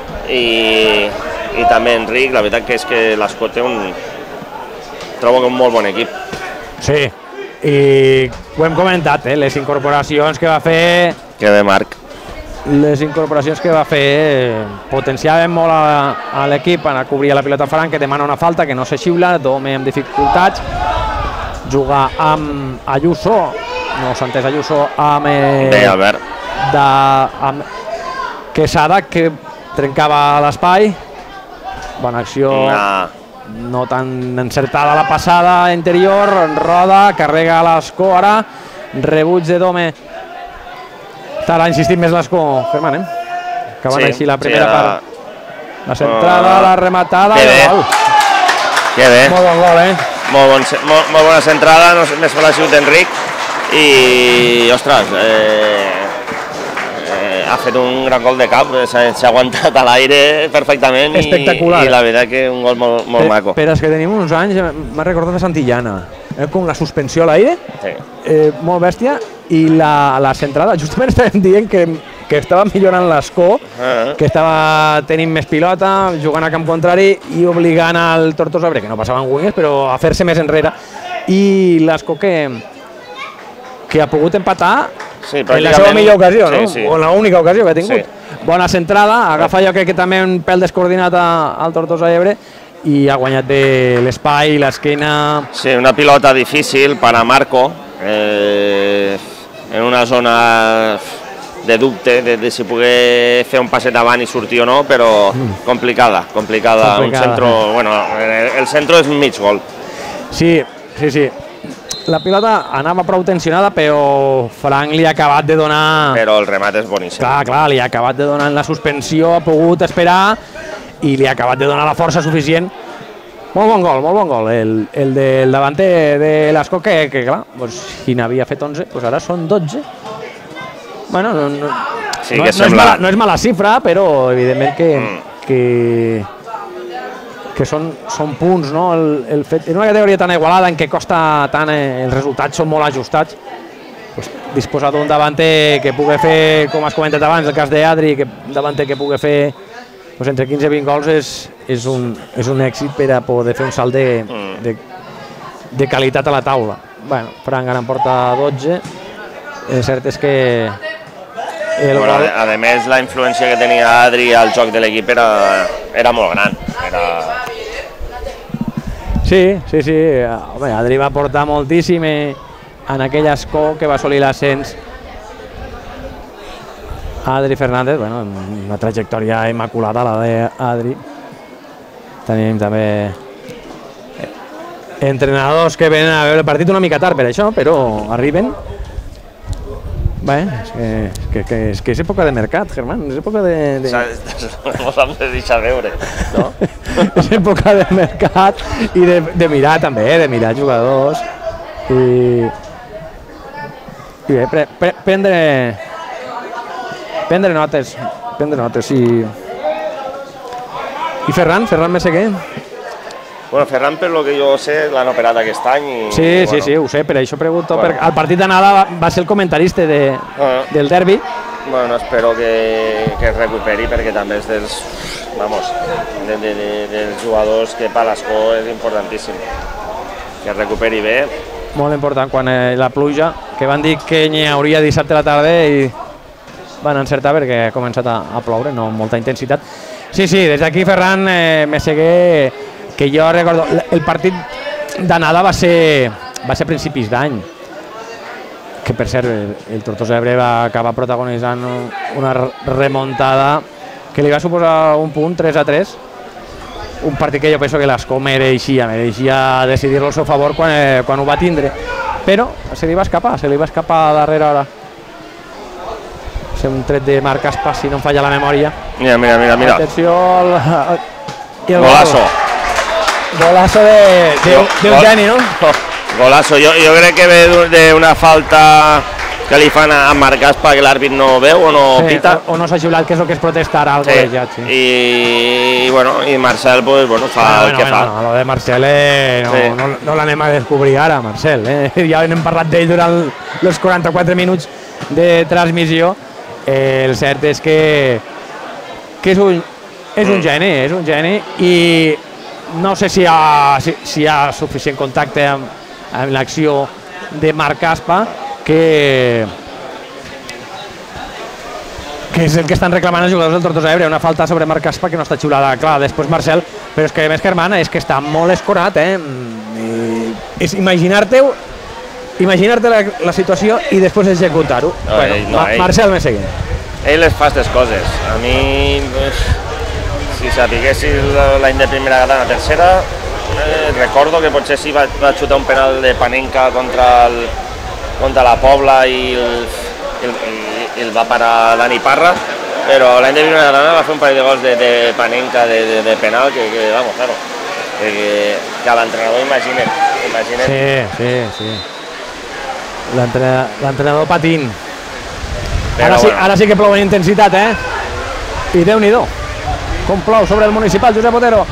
I, i també Enric, la veritat que és que l'Escó té un... trobo que un molt bon equip. Sí, i ho hem comentat, eh, les incorporacions que va fer... Que bé, Marc. Les incorporacions que va fer potenciaven molt a, a l'equip a cobrir la pilota Ferran, que demana una falta, que no se xiula, Dome amb dificultats, juga amb Ayuso, no s'ha entès Ayuso, amb, eh, Bé, Albert. De, amb Quesada, que trencava l'espai, bona acció, no. no tan encertada la passada interior, roda, carrega l'Escó ara, rebuig de Dome. Estarà insistint més l'Escó, Germán, eh? Acabant sí, així la primera sí, la... part. La centrada, uh, la rematada i el gol. Que bé. Molt bon gol, eh? Molt, bon, molt, molt bona centrada, no, més per la ciutat d'Enric. I, ostres, eh, eh, ha fet un gran gol de cap, s'ha aguantat a l'aire perfectament. Espectacular. I, i la veritat que un gol molt, molt per, maco. Però és que tenim uns anys, m'ha recordat de Santillana, eh, com la suspensió a l'aire, sí. eh, molt bèstia, i la, la centrada, justament estàvem dient que, que estava millorant l'Escó, uh-huh. que estava tenint més pilota, jugant a camp contrari i obligant al Tortosa Ebre, que no passaven wingers, però a fer-se més enrere. I l'Escó que, que ha pogut empatar sí, en la seva millor ocasió, sí, no? Sí. O en l'única ocasió que ha tingut. Sí. Bona centrada, agafa jo crec que també un pèl descoordinat a, al Tortosa Ebre i ha guanyat de l'espai, l'esquena... Sí, una pilota difícil per a Marco, eh, en una zona de dubte de, de si poder fer un passet davant i sortir o no, però mm. complicada, complicada. complicada. Un centro, sí. Bueno, el centro és mig gol. Sí, sí, sí. La pilota anava prou tensionada, però Frank li ha acabat de donar... Però el remat és boníssim. Clar, clar, li ha acabat de donar en la suspensió, ha pogut esperar i li ha acabat de donar la força suficient. Molt bon gol, molt bon gol, el, el del davanter de l'Escó, que, que clar, pues, si n'havia fet onze, pues ara són dotze. Bueno, no, no, sí, no, que no, és mala, no és mala xifra, però evidentment que, mm. que que són, són punts, no? El, el fet, en una categoria tan igualada en què costa tant, eh, els resultats són molt ajustats, pues, disposar d'un davanter que pugui fer, com has comentat abans, el cas d'Adri, que un davanter que pugui fer pues, entre quinze i vint gols és, és, un, és un èxit per a poder fer un salt de, de, de qualitat a la taula. Bueno, Frank ara en porta dotze, el cert és que el bueno, gol... a, a més, la influència que tenia Adri al joc de l'equip era, era molt gran. Era... Sí, sí, sí. Home, Adri va portar moltíssim en aquell escó que va assolir l'ascens. Adri Fernández, bueno, una trajectòria immaculada la d'Adri. Tenim també entrenadors que venen a veure el partit una mica tard per això, però arriben. Bé, és que, és que, que, és que és època de mercat, Germán, és època de... de... Ens hem de deixar veure, no? És època de mercat i de, de mirar també, de mirar jugadors i, i bé, pre, pre, prendre prendre notes, prendre notes i i Ferran, Ferran Meseguer. Bueno, Ferran, per lo que jo sé, l'han operat aquest any i... Sí, i, sí, bueno. sí, ho sé, per això pregunto. Bueno. Per, al partit d'anada va, va ser el comentarista de, Ah. del derbi. Bueno, espero que, que es recuperi perquè també és dels, vamos, de, de, de, dels jugadors que per l'escó és importantíssim. Que es recuperi bé. Molt important quan eh, la pluja, que van dir que n'hi hauria dissabte a la tarda i van encertar perquè ha començat a, a ploure, no amb molta intensitat. Sí, sí, des d'aquí Ferran eh, Meseguer, que jo recordo, el partit d'anada va ser, va ser a principis d'any, que per cert el, el Tortosa Ebre va acabar protagonitzant una remuntada que li va suposar un punt, tres a tres, un partit que jo penso que l'Escó mereixia, mereixia decidir-lo al seu favor quan, eh, quan ho va tindre, però se li va escapar, se li va escapar a darrera hora. Va ser un tret de Marc Aspa, si no em falla la memòria. Mira, mira, mira, mira. Atenció al... i el Golazo. Golazo de, de, de Eugeni, no? Golazo. Jo, jo crec que ve d'una falta que li fan a Marc Aspa que l'àrbit no veu o no Sí, pita. o, o no s'ha xiulat, que és el que és protestar al Sí. golejat, sí. I, bueno, i Marcel pues, bueno, fa Bueno, el bueno, que fa. bueno, lo de Marcel eh, no, Sí. no, no l'anem a descobrir ara, Marcel. Eh? Ja n'hem parlat d'ell durant els quaranta-quatre minuts de transmissió. Eh, el cert és que, que és, un, és un Mm. geni, és un geni i no sé si hi ha, si, si hi ha suficient contacte amb, amb l'acció de Marc Aspa, que, que és el que estan reclamant els jugadors del Tortosa Ebre, una falta sobre Marc Aspa que no està xiulada, clar, després Marcel, però és que més Germán és que està molt escorat, eh? I, és imaginar-te-ho, imaginar-te la, la situació i després executar-ho. No, Bueno, ell no, Ma- ell. Marcel Meseguer. Ell les fa aquestes coses. A mi, pues, si sapiguessis l'any de primera catalana, tercera, eh, recordo que potser sí va, va xutar un penal de Panenka contra, el, contra la Pobla i el, i el, i el va parar Dani Parra, però l'any de primera catalana va fer un parell de gols de, de Panenka de, de, de penal que, que vamos, claro, que, que, que l'entrenador imaginen, imaginen. Sí, sí, sí. L'entre- L'entrenador patint. Però Ara sí, bueno. ara sí que plou en intensitat, eh? I Déu-n'hi-do. Com plou sobre el municipal, Josep Otero.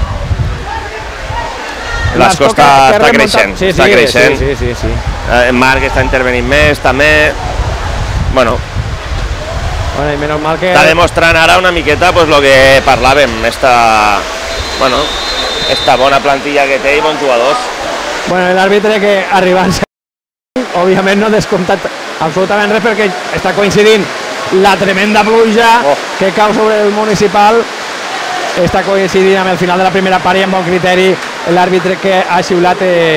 L'Escó està, que- que està remunta- creixent, sí, sí, està creixent. Sí, sí, sí, sí. Eh, Marc està intervenint més, també. Bueno, Bueno, i menys mal que... està demostrant ara una miqueta pues, lo que parlàvem, esta, bueno, esta bona plantilla que té i bons jugadors. Bueno, l'àrbitre que arribant òbviament no ha descomptat absolutament res perquè està coincidint la tremenda pluja Oh. que cau sobre el municipal, està coincidint amb el final de la primera part i amb bon criteri l'àrbitre que ha xiulat eh,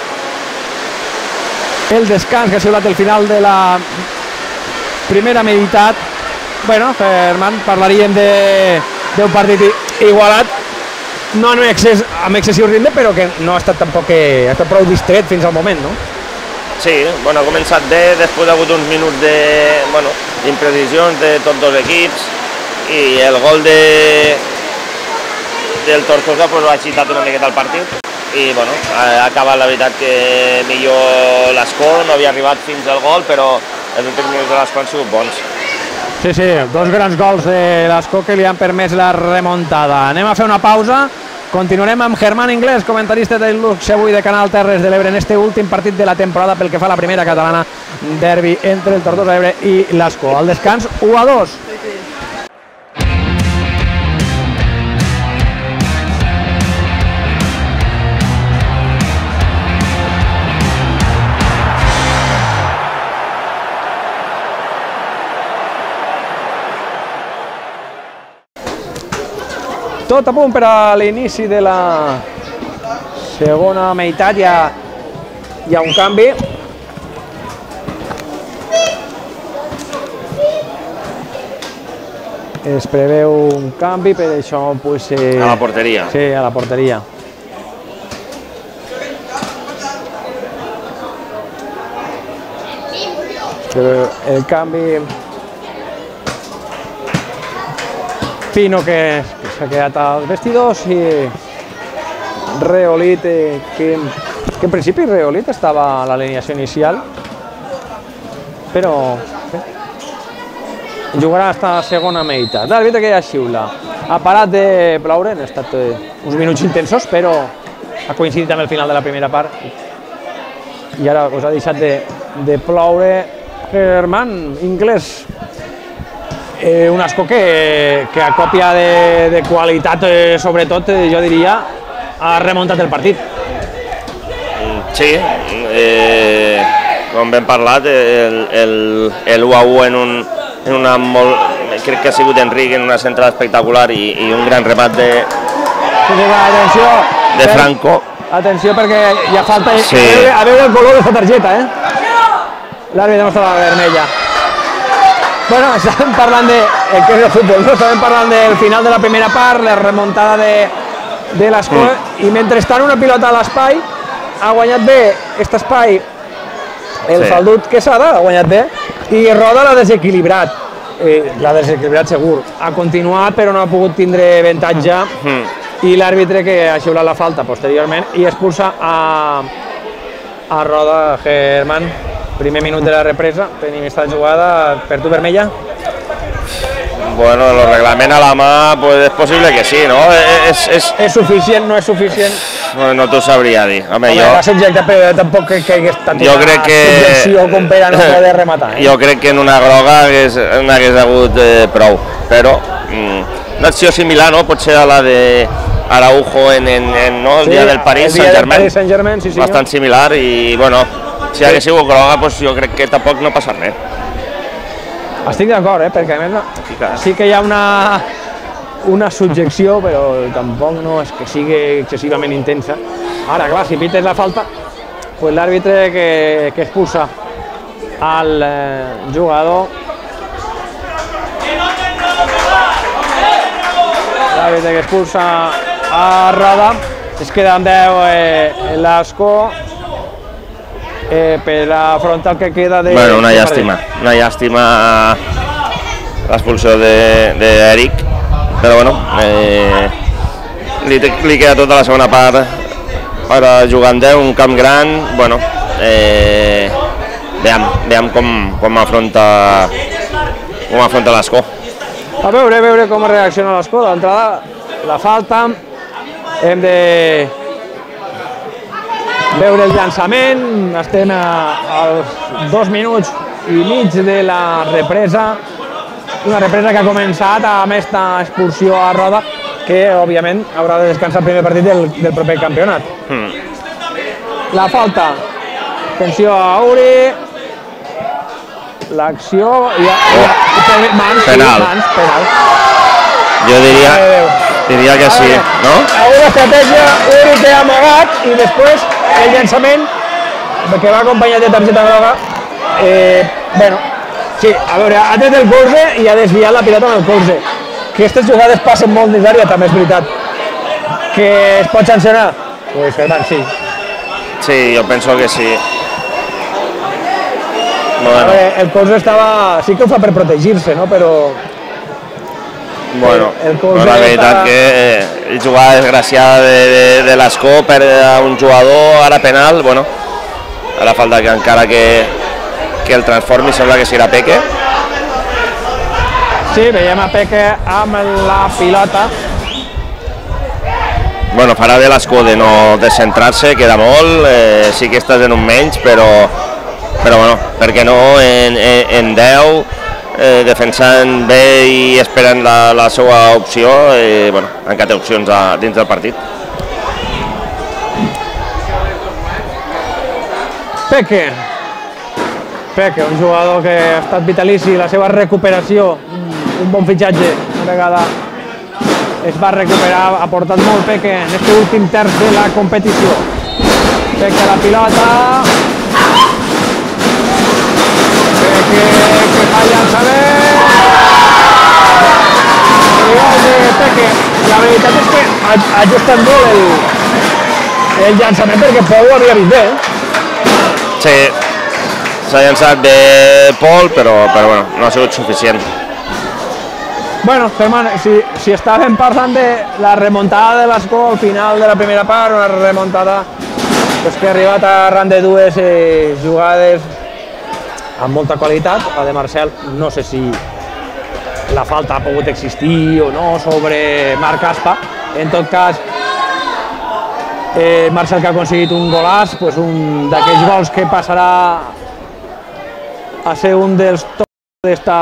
el descans, que ha xiulat el final de la primera meitat. Bueno, Germán, parlaríem de d'un partit i- igualat, no en excés, amb excessiu ritme, però que no ha estat tampoc que ha estat prou distret fins al moment, no? Sí, bueno, ha començat bé, després ha hagut uns minuts de, bueno, d'imprecisions de tots dos equips i el gol de, del Tortosa pues, ha agitat una miqueta el partit i bueno, ha acabat la veritat que millor l'Escó, no havia arribat fins al gol, però els últims minuts de l'Escó han sigut bons. Sí, sí, dos grans gols de l'Escó que li han permès la remuntada. Anem a fer una pausa, Continuarem amb Germán Inglés, comentarista del Lux avui de Canal Terres de l'Ebre en este últim partit de la temporada pel que fa a la primera catalana, derbi entre el Tortosa Ebre i l'Ascó. Al descans, u a dos. Tot a punt per a l'inici de la segona meitat, hi ha, hi ha un canvi. Es preveu un canvi, per això pues, eh, a la porteria. Sí, a la porteria. Però el canvi... Pino, que, que s'ha quedat als vestidors, i Reolit, eh, que, que en principi Reolit estava a l'alineació inicial, però eh, jugarà aquesta segona meitat. L'àrbitre que ja xiula. Ha parat de ploure, han estat eh, uns minuts intensos, però ha coincidit amb el final de la primera part. I ara us ha deixat de, de ploure. Germán Inglés. Eh, un Ascó que, que a còpia de, de qualitat, eh, sobretot, eh, jo diria, ha remuntat el partit. Sí, eh, com ben parlat, el u a u en, un, en una molt... Crec que ha sigut Enric en una centrada espectacular i, i un gran remat de, Atenció, de Franco. Atenció, perquè hi ha falta... Sí. A, veure, a veure el color de la targeta, eh? L'àrbitre mostra la vermella. Bueno, estàvem parlant de, el que és el futbol, no? Estàvem parlant del final de la primera part, la remuntada de, de l'Ascó, mm. i mentrestant una pilota a l'espai, ha guanyat bé aquest espai el sí. Faldut Quesada, ha guanyat bé, i Roda l'ha desequilibrat, eh, l'ha desequilibrat segur, ha continuat però no ha pogut tindre avantatge, mm. i l'àrbitre que ha xiulat la falta posteriorment i expulsa a, a Roda. Germán. Primer minut de la represa, tenim esta jugada, per tu vermella? Bueno, el reglament a la mà, pues és possible que sí, no? És, és... és suficient, no és suficient? No, no t'ho sabria dir. Home, Home jo... va ser objecte, però tampoc que, que hagués estat jo una crec que... subjecció com per a no poder rematar. Eh? Jo crec que en una groga hagués, n'hagués hagut eh, prou, però mm, una acció similar, no? Potser a la de Araujo en, en, en no? el sí, dia del París Saint-Germain, Saint sí, bastant similar, i bueno, si hagués sigut groga, pues, jo crec que tampoc no passa res. Estic d'acord, eh? Perquè a més no, sí que hi ha una, una subjecció, però tampoc no és que sigui excessivament intensa. Ara, clar, si pites la falta, pues l'àrbitre que, que expulsa al eh, jugador, l'àrbitre que expulsa a Roda, es queda amb deu eh, l'Ascó, Eh, per afrontar el que queda de... Bueno, una llàstima, una llàstima l'expulsió d'Eric, però bueno, eh, li, li queda tota la segona part per a jugar en deu, un camp gran, bueno, eh, veiem, veiem com, com afronta, com afronta l'Ascó. A veure, a veure com reacciona l'Ascó, d'entrada la falta, hem de... veure el llançament, estem a, als dos minuts i mig de la represa, una represa que ha començat amb aquesta expulsió a Roda, que òbviament haurà de descansar el primer partit del, del proper campionat. Mm. La falta, atenció a Uri, l'acció, i, i, i, mans, penal. mans, penal. Jo diria, diria que sí, no? Una estratègia, Uri que ha amagat i després el llançament que va acompanyat de targeta groga, eh, bueno, sí, a veure, ha tret el colze i ha desviat la pilota amb el colze. Que aquestes jugades passen molt dins l'àrea, també és veritat. Que es pot sancionar? Pues, Germán, sí. Sí, jo penso que sí. Bueno. A veure, el colze estava... sí que ho fa per protegir-se, no? Però... Bueno, la veritat que jugada desgraciada de, de, de l'Ascó per a un jugador, ara penal, bueno, ara falta que encara que, que el transformi, sembla que serà Peque. Sí, veiem a Peque amb la pilota. bueno, farà bé l'Escó de no descentrar-se, queda molt, eh, sí que estàs en un menys, però, però bueno, per què no, en, en, en deu, eh, defensant bé i esperant la, la seva opció, eh, bueno, encara té opcions a, dins del partit. Peque. Peque, un jugador que ha estat vitalici, la seva recuperació, un bon fitxatge, una vegada es va recuperar, ha portat molt Peque en aquest últim terç de la competició. Peque la pilota. Peque que fa llançament. Gol de Peque. La veritat és que ha ajustat molt el, el llançament perquè Pol ho havia vist bé. Sí, s'ha llançat bé Pol, però, però bueno, no ha sigut suficient. Bueno, Germán, si, si estàvem parlant de la remuntada de l'Escó al final de la primera part, una remuntada pues, que ha arribat arran de dues eh, jugades amb molta qualitat. La de Marcel, no sé si la falta ha pogut existir o no sobre Marc Aspa. En tot cas, eh, Marcel que ha aconseguit un golàs, pues, un d'aquells gols que passarà a ser un dels top d'esta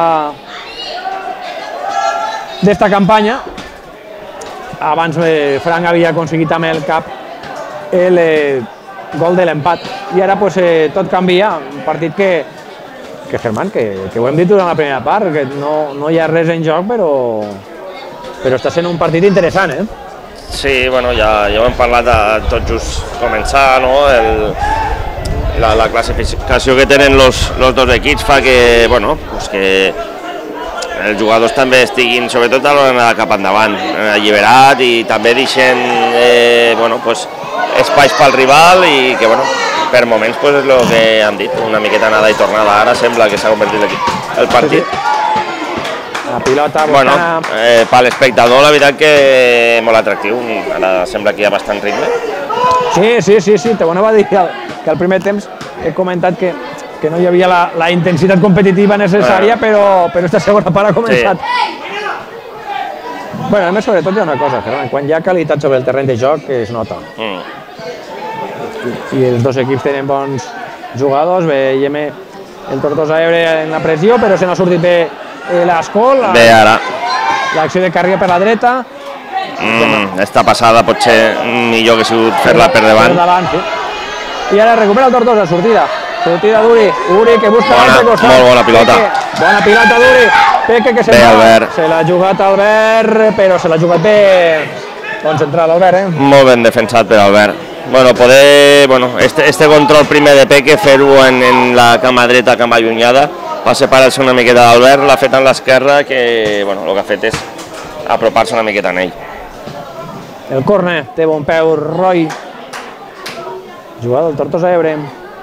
d'esta campanya. Abans eh, Frank havia aconseguit amb el cap el eh, gol de l'empat i ara pues, eh, tot canvia, un partit que, que Germán, que, que ho hem dit durant la primera part, que no, no hi ha res en joc, però, però està sent un partit interessant, eh? Sí, bueno, ja, ja ho hem parlat de tot just començar, no? El, la, la classificació que tenen los, los dos equips fa que, bueno, pues que els jugadors també estiguin, sobretot a l'hora d'anar cap endavant, alliberat i també deixen eh, bueno, pues, espais pel rival i que bueno, per moments pues, és el que hem dit, una miqueta anada i tornada. Ara sembla que s'ha convertit el partit. Sí, sí. La pilota bueno, eh, per l'espectador la veritat que molt atractiu, ara sembla que hi ha bastant ritme. Sí, sí, sí, sí, te ho anava a dir que al primer temps he comentat que que no hi havia la, la intensitat competitiva necessària, però, però esta segona part ha començat. Sí. Bueno, a més, sobretot hi ha una cosa, Germán, quan hi ha qualitat sobre el terreny de joc, es nota. Mm. I, I els dos equips tenen bons jugadors, veiem el Tortosa Ebre en la pressió, però se n'ha sortit bé l'Escó. Bé, ara. L'acció de Carrió per la dreta. Mm, esta passada pot ser millor que ha sigut fer-la per davant. Per davant, sí. I ara recupera el Tortosa, sortida. Sortida d'Uri, Uri que busca l'altre costat. Molt bona pilota. Peque, bona pilota d'Uri, Peque que se va, se l'ha jugat Albert, però se l'ha jugat bé concentrat Albert, eh? Molt ben defensat per Albert. Bueno, poder, bueno, este, este control primer de Peque, fer-ho en, en la cama dreta, cama allunyada, va separar-se una miqueta d'Albert, l'ha fet en l'esquerra, que, bueno, el que ha fet és apropar-se una miqueta en ell. El córner, té bon peu Roy, jugador del Tortosa Ebre.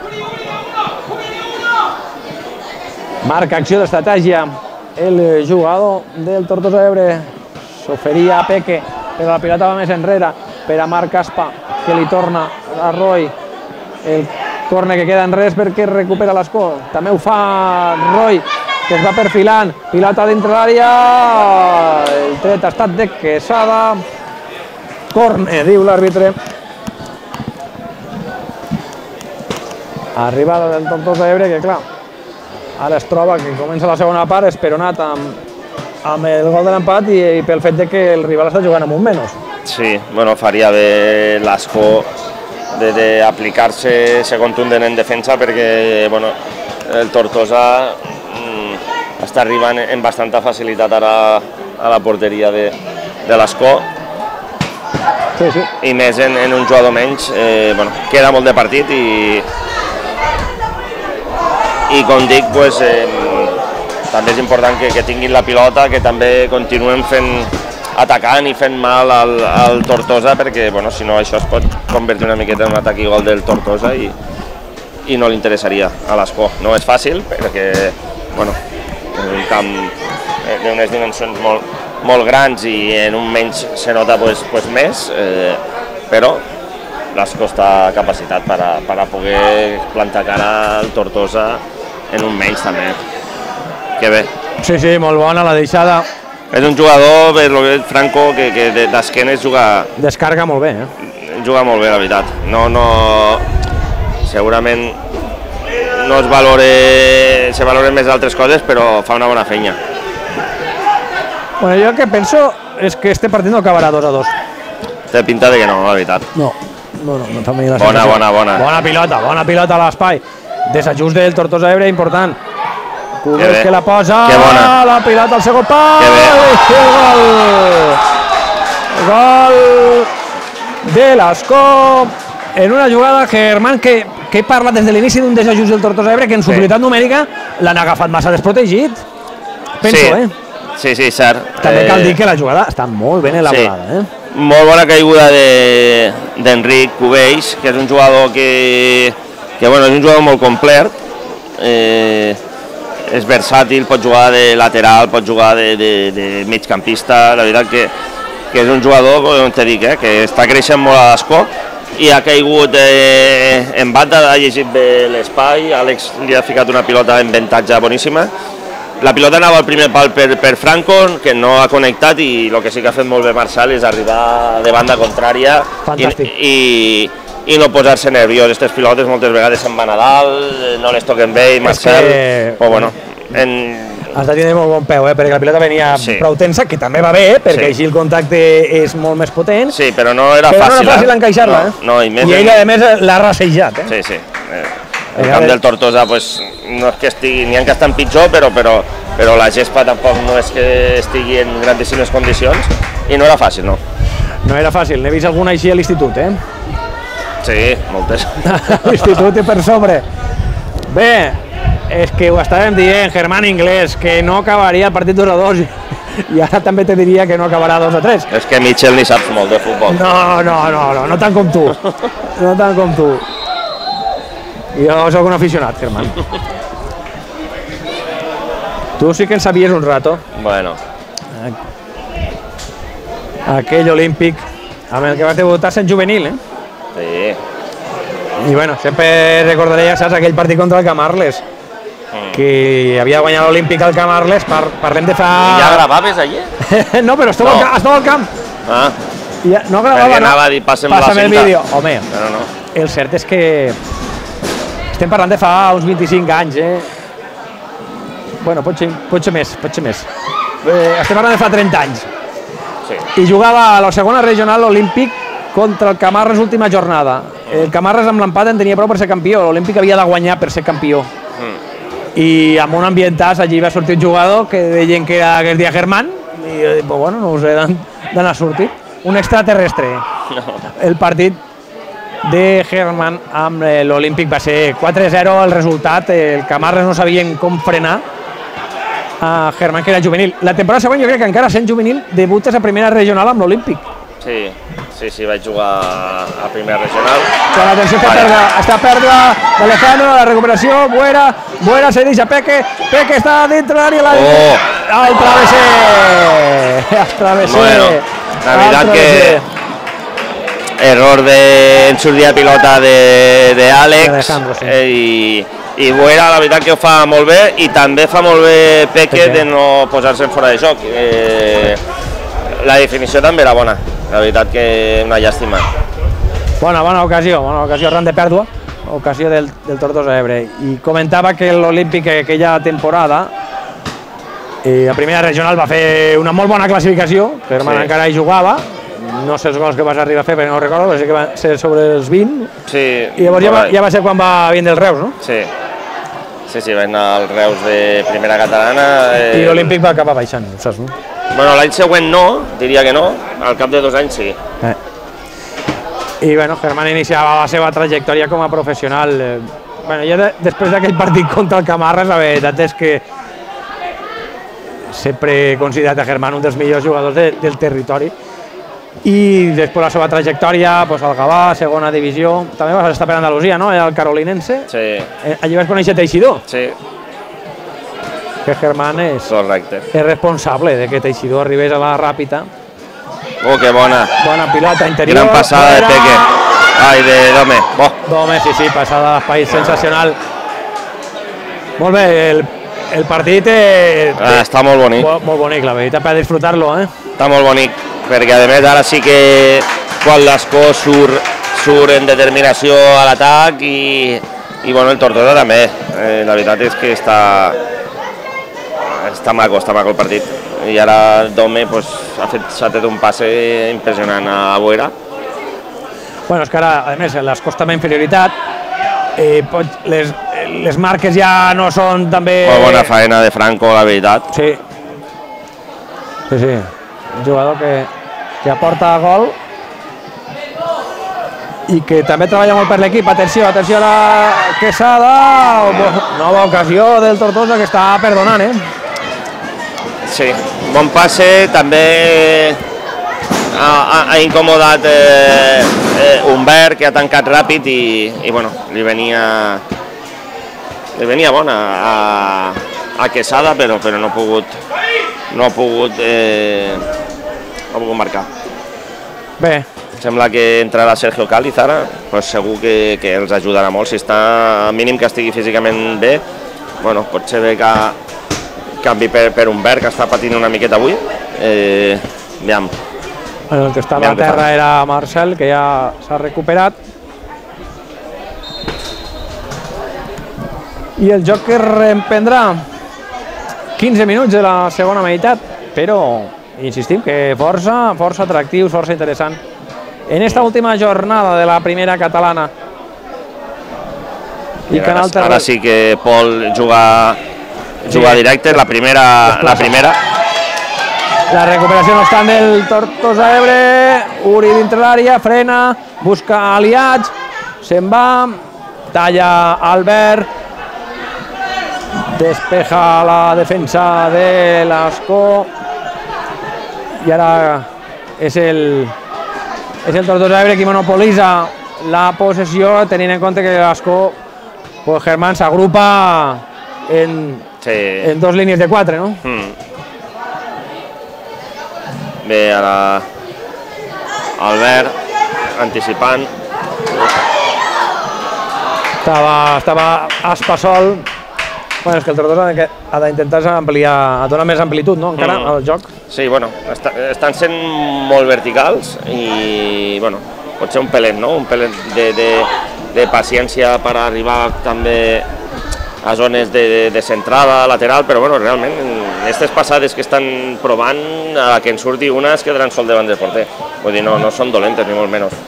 Marca acció d'estratègia el jugador del Tortosa Ebre, s'oferia a Peque, però la pilota va més enrere per a Marc Aspa, que li torna a Roy. El córner que queda en res perquè recupera l'Escó. També ho fa Roy, que es va perfilant, pilota dintre l'àrea, el tret ha estat de Quesada, córner, diu l'àrbitre. Arribada del Tortosa Ebre, que clar, ara es troba que comença la segona part esperonat amb, amb el gol de l'empat i, i pel fet de que el rival està jugant amb un menys. Sí, bueno, faria bé l'Escó d'aplicar-se, ser contundent en defensa perquè bueno, el Tortosa mm, està arribant en bastanta facilitat ara a la porteria de, de l'Escó. Sí, sí. I més en, en un jugador menys, eh, bueno, queda molt de partit i i com dic, pues, eh, també és important que, que tinguin la pilota, que també continuem fent, atacant i fent mal al, al Tortosa, perquè bueno, si no això es pot convertir una miqueta en un atac i gol del Tortosa i, i no li interessaria a l'Escó. No és fàcil, perquè bueno, en un camp d'unes dimensions molt, molt grans i en un menys se nota pues, pues més, eh, però l'Escó està capacitat per a, per a poder plantar cara al Tortosa en un menys també. Que bé. Sí, sí, molt bona la deixada És un jugador, per lo que és Franco, que, que d'esquenes juga... Descarga molt bé, eh? Juga molt bé, la veritat. No, no... Segurament no es valore... Se valoren més altres coses, però fa una bona feina. Bueno, jo el que penso és que este partit no acabarà dos a dos. Té pinta de que no, la veritat. No, no, no, no fa la bona, bona, bona. Bona pilota, bona pilota a l'espai. Desajust del Tortosa Ebre, important. Cubres que la posa, la pilota al segon pal, i el gol! Gol de l'Ascó, en una jugada, Germán, que, que parla des de l'inici d'un desajust del Tortosa Ebre, que en superioritat numèrica l'han agafat massa desprotegit, penso, sí. eh? Sí, sí, cert. També cal dir que la jugada està molt ben elaborada, sí. eh? Molt bona caiguda d'Enric Cubells, que és un jugador que, que bueno, és un jugador molt complet, eh, és versàtil, pot jugar de lateral, pot jugar de, de, de migcampista, la veritat que, que és un jugador, com t'he dit, eh, que està creixent molt a l'Ascó i ha caigut eh, en banda, ha llegit bé l'espai, Àlex li ha ficat una pilota en avantatge boníssima. La pilota anava al primer pal per, per Franco, que no ha connectat, i el que sí que ha fet molt bé Marçal és arribar de banda contrària i, i, i no posar-se nerviós. Aquestes pilotes moltes vegades se'n van a dalt, no les toquen bé, i Marçal... Que... Però bueno, en... Has de tenir molt bon peu, eh? Perquè la pilota venia sí. prou tensa, que també va bé, perquè sí. així el contacte és molt més potent. Sí, però no era però fàcil. Però no era fàcil eh? encaixar-la, no, eh? No, i, més I ell, a més, l'ha rassejat, eh? Sí, sí. Eh. El camp del Tortosa, pues, no és que estigui, n'hi ha que estan pitjor, però, però, però la gespa tampoc no és que estigui en grandíssimes condicions, i no era fàcil, no. No era fàcil, n'he vist alguna així a l'institut, eh? Sí, moltes. L'institut i per sobre. Bé, és que ho estàvem dient, Germán Inglés, que no acabaria el partit dos a dos, i ara també te diria que no acabarà dos a tres. És que Mitchell ni saps molt de futbol. No, no, no, no, no tant com tu. No tant com tu. Jo soc un aficionat, Germán. Tu sí que en sabies un rato. Bueno. Aquell olímpic amb el que vas debutar sent juvenil, eh? Sí. I bueno, sempre recordaré, ja saps, aquell partit contra el Camarles, mm. que havia guanyat l'olímpic al Camarles, par, parlem de fa... I ja gravaves allí? No, però estava no. al, al camp. Ah. Ja, no gravava, perquè no. anava a dir, passa'm la cinta. El vídeo. Home, però no. El cert és que estem parlant de fa uns vint-i-cinc anys, eh? Bueno, pot ser, pot ser més, pot ser més. Eh, estem parlant de fa trenta anys. Sí. I jugava a la segona regional olímpic contra el Camarles l'última jornada. El Camarles amb l'empat en tenia prou per ser campió, l'Olímpic havia de guanyar per ser campió. Mm. I amb un ambientàs allí va sortir un jugador que deien que era que es deia Germán, i jo dic, bueno, no ho sé d'on ha sortit. Un extraterrestre. No. El partit de Germán amb l'Olímpic va ser quatre a zero el resultat, el Camarles no sabien com frenar a Germán, que era juvenil. La temporada següent jo crec que encara sent juvenil debutes a primera regional amb l'Olímpic. Sí, sí, sí, vaig jugar a primera regional. Con atenció que pèrdua, està pèrdua d'Alejandro, la recuperació, Buera, Buera se deixa Peque, Peque està dintre l'àrea, la... Oh. Al travesser, al travesser. Bueno, la veritat que error de sortir de pilota d'Àlex, sí. eh, i, i Buera la veritat que ho fa molt bé, i també fa molt bé Peque de no posar-se en fora de joc. Eh, la definició també era bona. La veritat que una llàstima. Bona, bona ocasió, bona ocasió arran de pèrdua, ocasió del, del Tortosa Ebre. I comentava que l'Olímpic aquella temporada, eh, a primera regional va fer una molt bona classificació, Germán sí. encara hi jugava, no sé els gols que vas arribar a fer, perquè no ho recordo, però sí que va ser sobre els vint, sí, i llavors ja va, ja va ser quan va vindre el Reus, no? Sí, sí, sí, va anar al Reus de primera catalana. Eh... I l'Olímpic va acabar baixant, ho saps, no? Bueno, l'any següent no, diria que no, al cap de dos anys sí. Eh. I bueno, Germán iniciava la seva trajectòria com a professional. Eh, bueno, ja de, després d'aquell partit contra el Camarles, la veritat és que sempre he considerat a Germán un dels millors jugadors de, del territori. I després la seva trajectòria, pues, al Gavà, segona divisió, també vas estar per Andalusia, no? El carolinense. Sí. Eh, allí vas conèixer Teixidor. Sí. Que Germán és, és responsable de que Teixidor arribés a la Ràpita. Oh, que bona. Bona pilota interior. Gran passada de Peque. Ai, de Dome. Oh. Dome, sí, sí, passada d'espai sensacional. Molt bé, el el partit eh, ah, està molt bonic. Molt, molt bonic, la veritat, per disfrutar-lo, eh? Està molt bonic, perquè a més ara sí que quan l'Ascó surt, surt en determinació a l'atac i, i bueno, el Tortosa també. Eh, la veritat és que està, està maco, està maco el partit. I ara Dome pues, ha fet, s'ha tret un passe impressionant a Boera. Bueno, és que ara, a més, l'Ascó està amb inferioritat, eh, pot, les, les marques ja no són també... Molt bona faena de Franco, la veritat. Sí, sí, sí. Un jugador que, que aporta gol i que també treballa molt per l'equip. Atenció, atenció a la Quesada. Nova ocasió del Tortosa que està perdonant, eh? Sí, bon passe, també ha, ha, ha incomodat eh, eh, Humbert, que ha tancat ràpid i, i bueno, li venia, li venia bona a, a Quesada, però, però no ha pogut, no ha pogut, eh, no ha pogut marcar. Bé. Sembla que entrarà Sergio Cáliz ara, pues segur que, que els ajudarà molt. Si està, mínim que estigui físicament bé, bueno, pot ser bé que canvi per, per Humbert, que està patint una miqueta avui. Eh, veiem. Bueno, el que estava a terra era Marcel, que ja s'ha recuperat. I el joc que reemprendrà quinze minuts de la segona meitat, però insistim que força, força atractius, força interessant en esta última jornada de la primera catalana. I ara, ara sí que Pol juga, juga sí, directe, la primera, la primera. La recuperació no obstant del Tortosa Ebre, Uri dintre l'àrea, frena, busca aliats, se'n va, talla Albert, despeja la defensa de l'Ascó i ara és el és el Tortosa Ebre qui monopolitza la possessió, tenint en compte que l'Ascó, pues Germán s'agrupa en, sí. en dos línies de quatre, no? Mm. Bé, ara Albert anticipant. Estava, estava Aspa sol. Bueno, és que el Tortosa ha d'intentar ampliar, donar més amplitud, no?, encara, mm. al joc. Sí, bueno, està, estan sent molt verticals i, bueno, pot ser un pelet, no?, un pelet de, de, de paciència per arribar també a zones de, de, de centrada, lateral, però, bueno, realment, en aquestes passades que estan provant, a la que en surti una es quedaran sol davant del porter. Vull dir, no, no són dolentes, ni molt menys.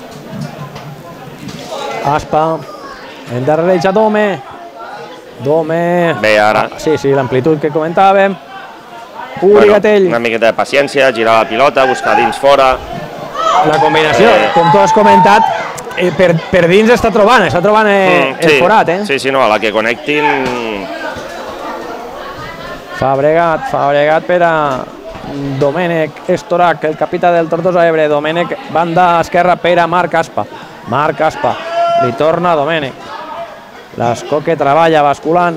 Aspa, endarrereja Dome. Dome... Bé, ara... Ah, sí, sí, l'amplitud que comentàvem. Uri bueno, Gatell. Una miqueta de paciència, girar la pilota, buscar dins fora. La combinació, eh... com tu has comentat, eh, per, per dins està trobant, està trobant eh, mm, sí, el forat, eh? Sí, sí, no, a la que connectin... Fabregat, Fabregat per a Domènec Estorac, el capità del Tortosa Ebre. Domènec, banda esquerra per a Marc Aspa. Marc Aspa, li torna Domènec. L'Ascó que treballa basculant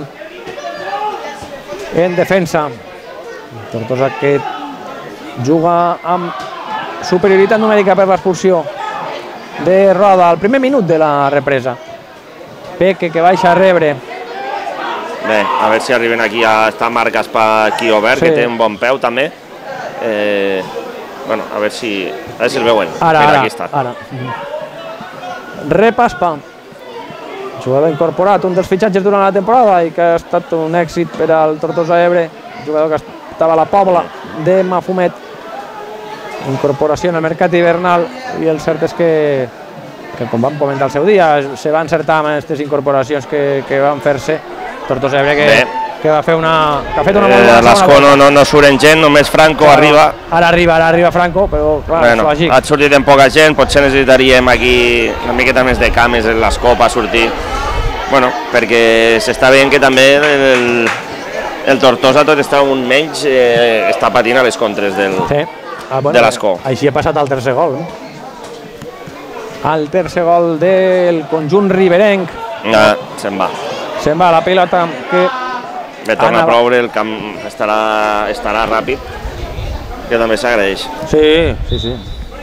en defensa. Tortosa que juga amb superioritat numèrica per l'expulsió de Roda al primer minut de la represa. Peque que baixa a rebre. Bé, a veure si arriben aquí a estar Marc Aspa aquí obert, sí. Que té un bon peu també. Eh, bueno, a veure si, a veure si el veuen. Ara, Mira, ara, aquí està. ara. Rep Aspa. Jugador incorporat, un dels fitxatges durant la temporada i que ha estat un èxit per al Tortosa Ebre, jugador que estava a la Pobla de Mafumet, incorporació en el mercat hivernal, i el cert és que, que com vam comentar el seu dia, se va encertar amb aquestes incorporacions que, que van fer-se. Tortosa Ebre que, que va fer una... que ha fet una eh, L'Ascó no, no, no surten gent, només Franco claro, arriba. Ara arriba, ara arriba Franco, però clar, bueno, és lògic. Ha sortit en poca gent, potser necessitaríem aquí una miqueta més de cames en l'Ascó per sortir. Bueno, perquè s'està veient que també el, el Tortosa, tot està un menys, eh, està patint a les contres del, sí. ah, bueno, de l'Ascó. Així ha passat el tercer gol. No? El tercer gol del conjunt riberenc. Ah, se'n va. Se'n va la pilota que... Bé, torna a ploure, el camp estarà, estarà ràpid, que també s'agraeix. Sí, sí, sí.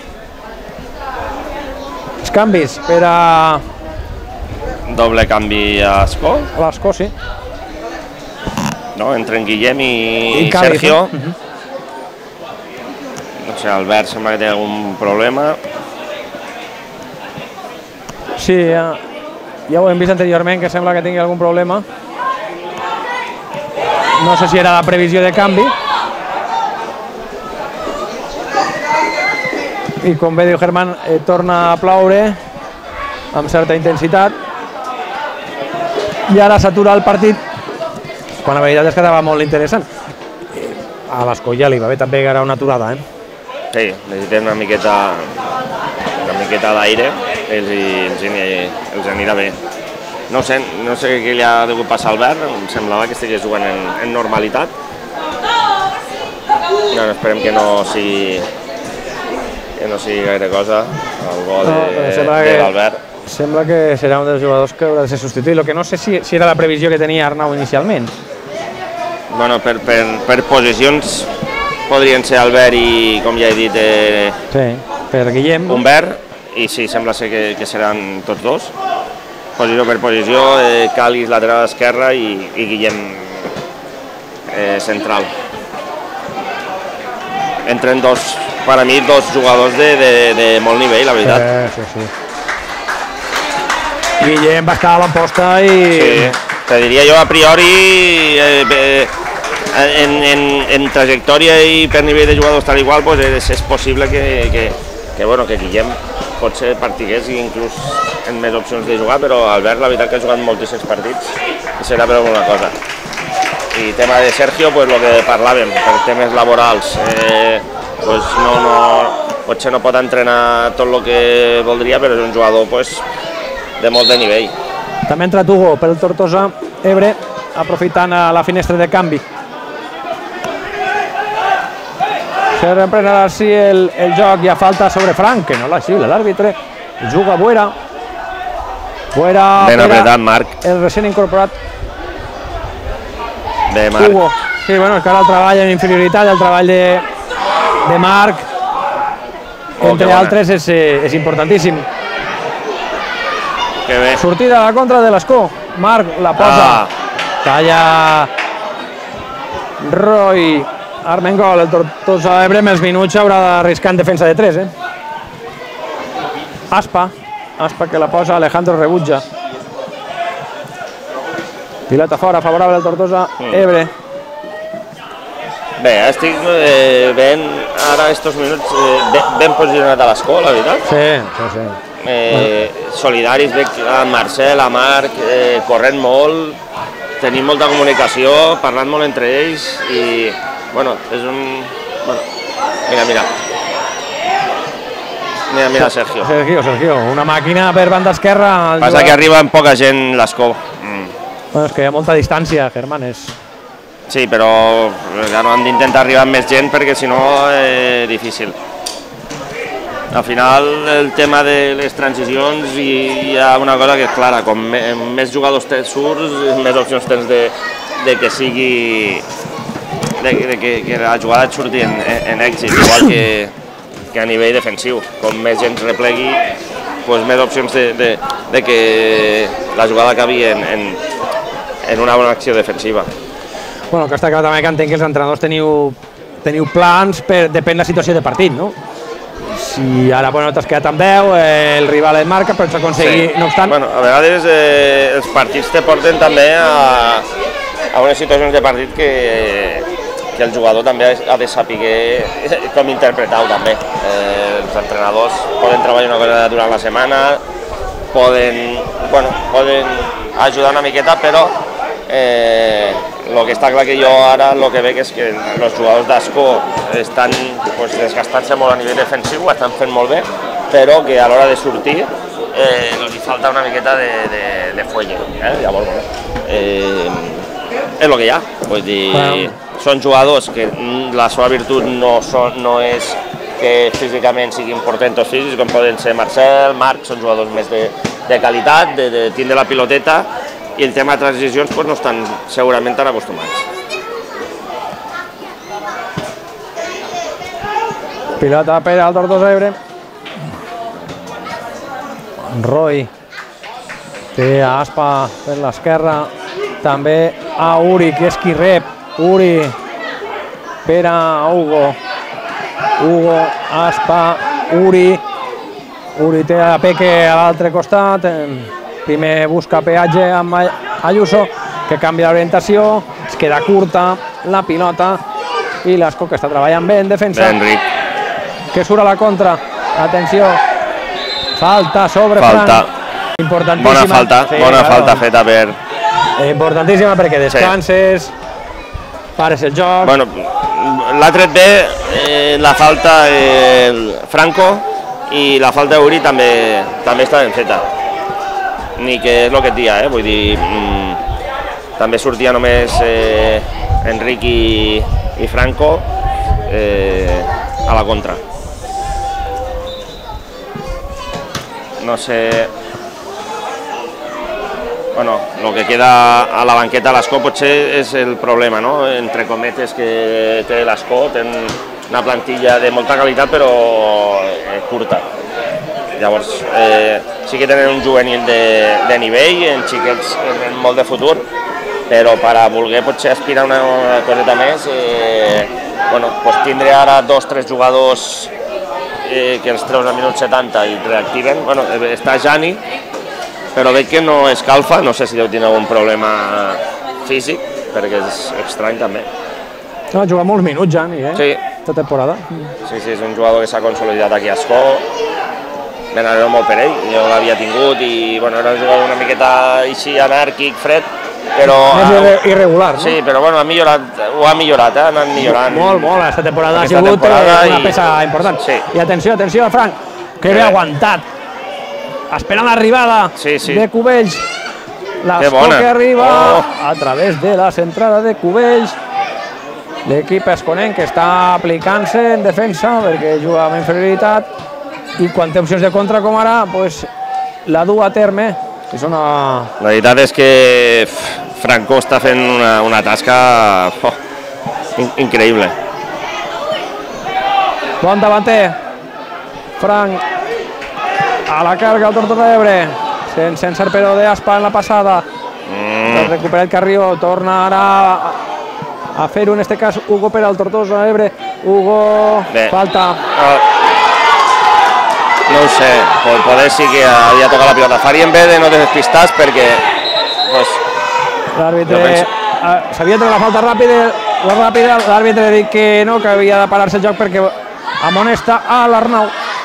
Els canvis per a... Doble canvi a Ascó. A l'Ascó, sí. no? Entre en Guillem i, I i Cádiz, Sergio. no? Uh-huh. No sé, Albert sembla que té algun problema. Sí, ja, ja ho hem vist anteriorment, que sembla que tingui algun problema. No sé si era la previsió de canvi. I com bé diu Germán, eh, torna a ploure amb certa intensitat. I ara s'atura el partit, quan la veritat és que estava molt interessant. A l'Escó ja li va bé també que era una aturada, eh? Sí, necessitem una miqueta, una miqueta d'aire, els, els, els anirà bé. No sé, no sé què li ha degut passar al Albert, em semblava que estigués jugant en, en normalitat. No, esperem que no sigui, que no sigui gaire cosa, el gol No, de, sembla de que- l'Albert. Sembla que serà un dels jugadors que haurà de ser substituït. El que no sé si, si era la previsió que tenia Arnau inicialment. Bueno, per, per, per posicions podrien ser Albert i, com ja he dit, eh, Sí, per Guillem. Humbert, i sí, sembla ser que, que seran tots dos. Posició per posició, eh, Calis lateral esquerra i, i Guillem eh, central. Entren dos, per a mi, dos jugadors de, de, de molt nivell, la veritat. Eh, sí, sí. Guillem va estar a l'emposta i... Sí, te diria jo a priori, eh, eh, en, en, en trajectòria i per nivell de jugadors tal igual, pues és, és possible que, que, que, bueno, que Guillem potser partigués i inclús en més opcions de jugar, però Albert la veritat que ha jugat moltíssims partits i serà per alguna cosa. I tema de Sergio, pues lo que parlàvem, per temes laborals, eh, pues no, no, potser no pot entrenar tot el que voldria, però és un jugador pues, de molt de nivell. També ha entrat Hugo pel Tortosa Ebre, aprofitant a la finestra de canvi. Se reprenarà així el, el joc, hi ha falta sobre Frank, que no la xivla l'àrbitre. Juga Buera. Buera Ben per a apretat, Marc. el recent incorporat Bé, Marc. Hugo. Sí, bueno, és que ara el treball en inferioritat, el treball de, de Marc, Oh, entre que bona. altres, és, eh, és importantíssim. Que bé. Sortida a la contra de l'Escó. Marc la posa. Ah. Talla Roy. Armengol, el Tortosa Ebre, amb els minuts haurà d'arriscar en defensa de tres, eh? Aspa. Aspa que la posa Alejandro Rebutja. Pilota fora, favorable al Tortosa Ebre. Bé, estic eh, ben, ara estos minuts, eh, ben, ben posicionat a l'escola, la veritat. Sí, sí, sí. Eh, solidaris, veig a Marcel, a Marc, eh, corrent molt, tenim molta comunicació, parlant molt entre ells i, bueno, és un... Bueno, mira, mira. Mira, mira, Sergio. Sergio, Sergio, una màquina per banda esquerra. el Passa jugador- que arriba amb poca gent l'escó. Mm. Bueno, és que hi ha molta distància, Germán, és... Sí, però ja no han d'intentar arribar amb més gent perquè si no és eh, difícil. Al final el tema de les transicions i hi ha una cosa que és clara, com me, més jugadors tens surts, més opcions tens de, de que sigui de, de que, que la jugada et surti en, en èxit, igual que, que a nivell defensiu. Com més gent replegui, doncs més opcions de, de, de que la jugada acabi en, en, en una bona acció defensiva. Bueno, que està clar també que entenc que els entrenadors teniu, teniu plans per depèn de la situació de partit, no? Si ara bueno, t'has quedat amb deu, eh, el rival et marca, però aconseguir, Sí. no obstant... Bueno, a vegades eh, els partits te porten també a, a unes situacions de partit que, que el jugador també ha de saber com interpretar-ho també. Eh, els entrenadors poden treballar una cosa durant la setmana, poden, bueno, poden ajudar una miqueta, però eh, el que està clar que jo ara el que veig és que els jugadors d'Escó estan pues, desgastant-se molt a nivell defensiu, ho estan fent molt bé, però que a l'hora de sortir eh, els hi falta una miqueta de, de, de fuelle. Eh? Llavors, bueno, eh, és el que hi ha. Vull dir, Bueno. són jugadors que la seva virtut no, són, no és que físicament siguin portentos físics, com poden ser Marcel, Marc, són jugadors més de, de qualitat, de, de tindre la piloteta, i el tema de transicions pues, no estan segurament tan acostumats. Pilota per al Tortosa Ebre. Roy té a Aspa per l'esquerra, també a Uri, que és qui rep. Uri per a Hugo. Hugo, Aspa, Uri. Uri té a Peque a l'altre costat. Primer busca peatge amb Ayuso, que canvia d'orientació. Es queda curta la pilota. I l'Ascó, que està treballant bé en defensa. Enric. Que surt a la contra. Atenció. Falta sobre Falta. Frank. Importantíssima. Bona falta, sí, bona claro. falta feta per... Importantíssima perquè descanses, sí. Pares el joc. Bueno, l'ha tret bé eh, la falta eh, Franco i la falta d'Uri també, també està ben feta. Ni que és el que et dia, eh? Vull dir, mm, també sortia només eh, Enric i, i Franco eh, a la contra. No sé... Bueno, el que queda a la banqueta a l'Ascó potser és el problema, no? Entre cometes que té l'Ascó, té una plantilla de molta qualitat però eh, curta. Llavors, eh, sí que tenen un juvenil de, de nivell, en xiquets en molt de futur, però per a voler potser aspirar una, una coseta més, eh, bueno, pues tindre ara dos o tres jugadors eh, que els treus al minut setanta i reactiven. Bueno, està Jani, però veig que no escalfa, no sé si deu tenir algun problema físic, perquè és estrany també. No, juga molts minuts, Jani, eh? Sí. Aquesta temporada. Sí, sí, és un jugador que s'ha consolidat aquí a Ascó. Me n'alegro molt per ell, jo l'havia tingut i bueno, era un jugador una miqueta així anàrquic, fred, però... És irregular, no? Sí, però bueno, ha millorat, ho ha millorat, eh? Ha anat millorant. Molt, molt, aquesta temporada Aquesta ha sigut temporada una i... peça important. Sí. I atenció, atenció a Frank, que bé aguantat. Esperant l'arribada sí, sí. de Cubells. L'Ascó que arriba oh. a través de la centrada de Cubells. L'equip esconent que està aplicant-se en defensa perquè juga amb inferioritat i quan té opcions de contra com ara, pues, la du a terme. És una... La veritat és que Franco està fent una, una tasca oh, in increïble. Bon davanter. Frank a la carga el Tortosa d'Ebre. Sense encert però d'Aspa en la passada. Mm. Recupera el Carrió, torna ara a, a fer-ho en este cas Hugo per al Tortosa d'Ebre. Hugo, bé. Falta. Uh, no ho sé, poder sí que havia tocat la pilota. Farien bé de no despistar perquè... Pues, l'àrbitre s'havia tret la falta ràpida, la ràpida, l'àrbitre ha dit que no, que havia de parar-se el joc perquè amonesta a l'Arnau.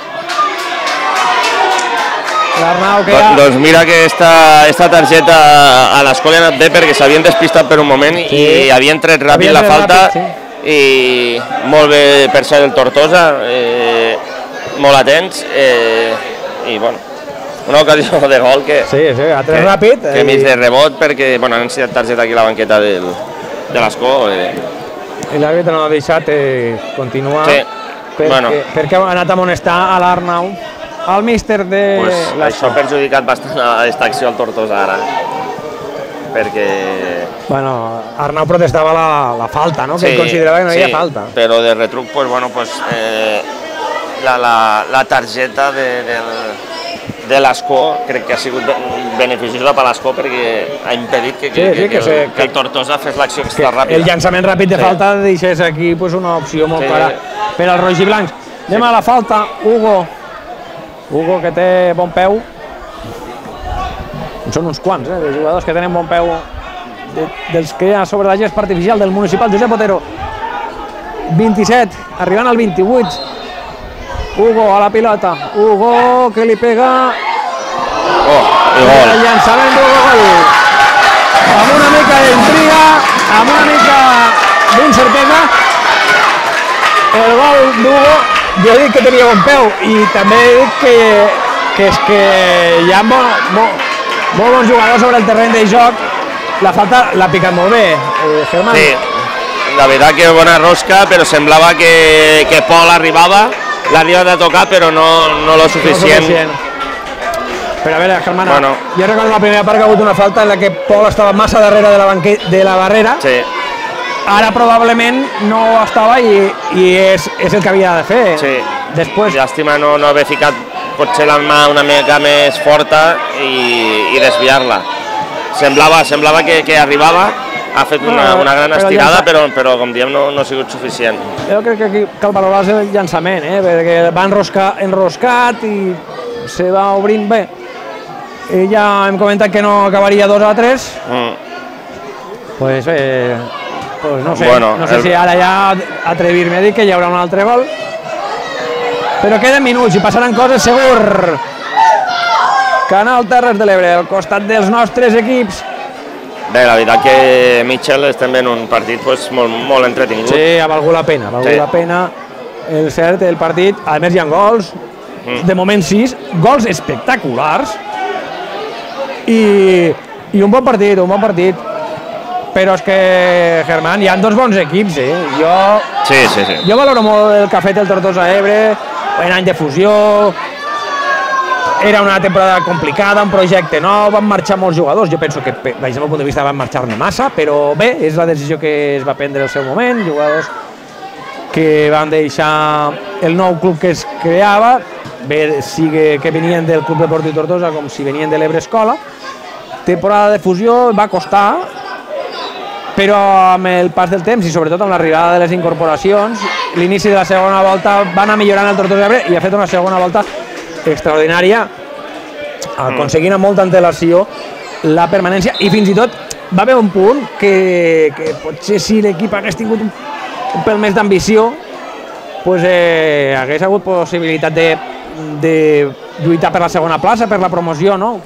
L'Arnau que ja... Doncs mira que esta, esta targeta a l'Escola ha anat bé perquè s'havien despistat per un moment sí. i havien tret ràpid la falta ràpid, sí. I molt bé per ser el Tortosa, eh, molt atents eh, i bueno, una ocasió de gol que... Sí, sí, ha tret ràpid. Que, que mig de rebot perquè bueno, han ensenyat targeta aquí a la banqueta del, de l'Escó. Eh. I l'àrbitre no ha deixat eh, continuar sí. perquè, bueno. perquè ha anat a amonestar a l'Arnau. El míster de... Pues això ha perjudicat bastant aquesta acció al Tortosa ara, perquè... Bueno, Arnau protestava la, la falta, no? Sí, que ell considerava que no hi havia sí, falta. Però de retruc, pues, bueno, pues, eh, la, la, la targeta de, del, de l'Escó crec que ha sigut beneficiosa per l'Escó perquè ha impedit que, que, sí, sí, que, que, se, que, que el Tortosa fes l'acció extra ràpida. El llançament ràpid de sí. falta deixés aquí pues, una opció molt sí. clara per als roig i blancs. Anem sí. a la falta, Hugo. Hugo que té bon peu. Són uns quants, eh, de jugadors que tenen bon peu de, dels que hi ha sobre la gespa artificial del municipal Josep Otero. vint-i-set, arribant al vint-i-vuit. Hugo a la pilota. Hugo que li pega. Oh, el gol. El llançament d'Hugo gol. Amb una mica d'intriga, amb una mica d'incertesa. El gol d'Hugo. Jo dic que tenia bon peu i també dic que, que és que hi ha molt, molt, molt bons jugadors sobre el terreny de joc. La falta l'ha picat molt bé, eh, Germán. Sí, la veritat que bona rosca, però semblava que, que Pol arribava, l'ha arribat a tocar, però no, no lo suficient. No suficient. Però a veure, Germán, bueno. jo recordo la primera part que ha hagut una falta en la que Pol estava massa darrere de la, banque, de la barrera. Sí. Ara probablement no estava i, i és, és el que havia de fer. Sí. Després... Llàstima no, no haver ficat potser la mà una mica més forta i, i desviar-la. Semblava, semblava que, que arribava, ha fet una, una gran estirada, però, però com diem no, no ha sigut suficient. Jo crec que aquí cal valorar el llançament, eh? Perquè va enroscar, enroscat i se va obrint bé. I ja hem comentat que no acabaria dos a tres. Mm. Pues, eh, pues no sé, bueno, no sé el... si ara ja atrevir-me a dir que hi haurà un altre gol. Però queden minuts i passaran coses segur. Canal Terres de l'Ebre, al costat dels nostres equips. Bé, la veritat que Mitchell estem en un partit pues, molt, molt entretingut. Sí, ha valgut la pena, ha valgut sí. la pena el cert, el partit. A més hi ha gols, mm. de moment sis, gols espectaculars i, i un bon partit, un bon partit. Però és que, Germán, hi ha dos bons equips, eh? Jo, sí, sí, sí. jo valoro molt el que ha fet el Tortosa Ebre, en any de fusió, era una temporada complicada, un projecte nou, van marxar molts jugadors, jo penso que des del meu punt de vista van marxar-ne massa, però bé, és la decisió que es va prendre al seu moment, jugadors que van deixar el nou club que es creava, bé, sigui que venien del Club Deportiu Tortosa com si venien de l'Ebre Escola. Temporada de fusió va costar, però amb el pas del temps i sobretot amb l'arribada de les incorporacions, l'inici de la segona volta va anar millorant el Tortosa Ebre i ha fet una segona volta extraordinària, aconseguint amb molta antelació la permanència i fins i tot va haver un punt que, que potser si l'equip hagués tingut un, un pèl més d'ambició pues, eh, hagués hagut possibilitat de, de lluitar per la segona plaça, per la promoció, no?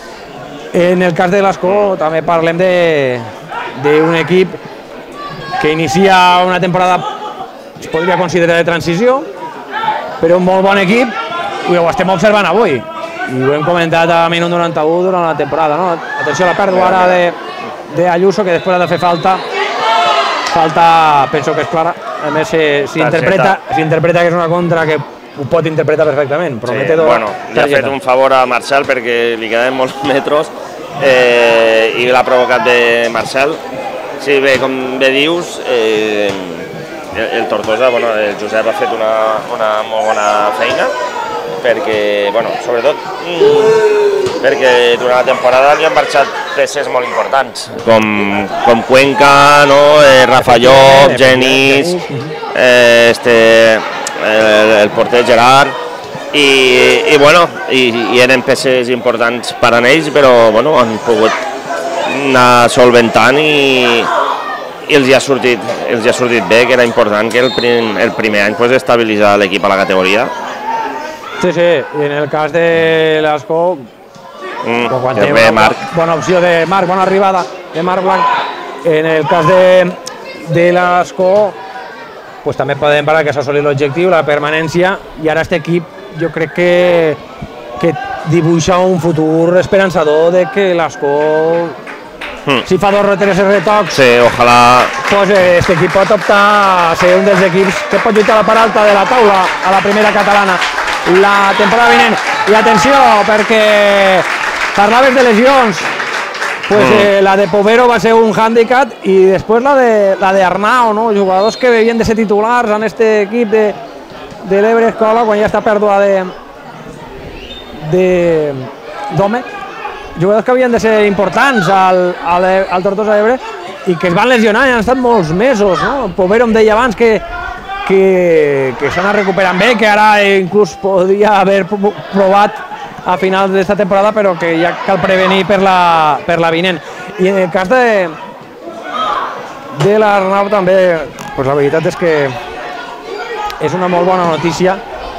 En el cas de l'Ascó també parlem d'un equip que inicia una temporada es podria considerar de transició, però un molt bon equip i ho estem observant avui i ho hem comentat a minut noranta-u durant la temporada, no? Atenció a la pèrdua ara de, de Ayuso, que després ha de fer falta falta, penso que és clara, a més s'interpreta s'interpreta que és una contra que ho pot interpretar perfectament. Sí, bueno, li ha fet un favor a Marcel perquè li queden molts metros eh, i l'ha provocat de Marcel. Sí, bé, com bé dius, eh, el, el Tortosa, bueno, el Josep ha fet una, una molt bona feina perquè, bueno, sobretot mm, perquè durant la temporada li han marxat peces molt importants com, com Cuenca, no? eh, Rafa Llop, Genís, eh, este, el, el porter Gerard i, i bueno, i, i eren peces importants per a ells, però bueno, han pogut anar solventant i, i els hi ha sortit, els hi ha sortit bé, que era important que el, prim, el primer any pues, estabilitzar l'equip a la categoria. Sí, sí, i en el cas de l'Ascó, mm, quan té bé, una bona opció de Marc, bona arribada de Marc Blanc, en el cas de, de l'Ascó, pues, també podem parlar que s'ha assolit l'objectiu, la permanència, i ara aquest equip jo crec que, que dibuixa un futur esperançador de que l'Ascó, mm. si fa dos o tres retocs, sí, ojalà... pues, este equip pot optar a ser un dels equips que pot lluitar a la part alta de la taula a la primera catalana la temporada vinent. I atenció, perquè parlaves de lesions, pues, mm. eh, la de Povero va ser un handicap i després la de, la de Arnau, no? Jugadors que havien de ser titulars en aquest equip de, de l'Ebre Escola quan ja està pèrdua de d'home, jugadors que havien de ser importants al, al, al Tortosa d'Ebre i que es van lesionar i han estat molts mesos, no? Povero em deia abans que que, que s'ha anat recuperant bé, que ara inclús podria haver provat a final d'esta temporada, però que ja cal prevenir per la, per la vinent. I en el cas de, de l'Arnau també, pues la veritat és que és una molt bona notícia,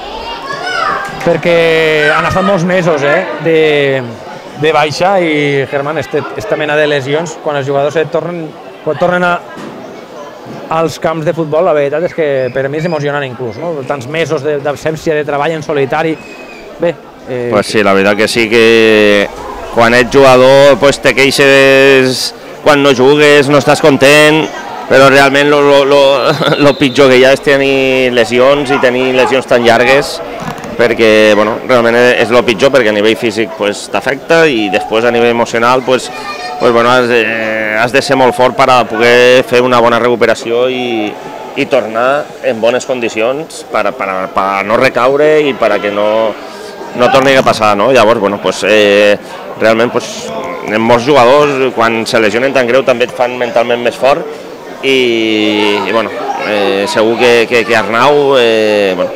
perquè han estat molts mesos eh, de, de baixa i, Germán, este, esta mena de lesions, quan els jugadors et tornen, quan tornen a als camps de futbol, la veritat és que per a mi és emocionant inclús, no? Tants mesos d'absència de treball en solitari. Bé... Eh, pues sí, la veritat que sí que quan ets jugador pues te queixes quan no jugues, no estàs content, però realment lo, lo, lo, lo pitjor que hi ha és tenir lesions i tenir lesions tan llargues, perquè bueno, realment és lo pitjor, perquè a nivell físic pues, t'afecta i després a nivell emocional pues, pues, bueno, has, de, has de ser molt fort per a poder fer una bona recuperació i, i tornar en bones condicions per, per, per no recaure i per a que no, no torni a passar, no? Llavors, bueno, pues, eh, realment pues, molts jugadors quan se lesionen tan greu també et fan mentalment més fort i, i bueno, eh, segur que, que, que Arnau eh, bueno,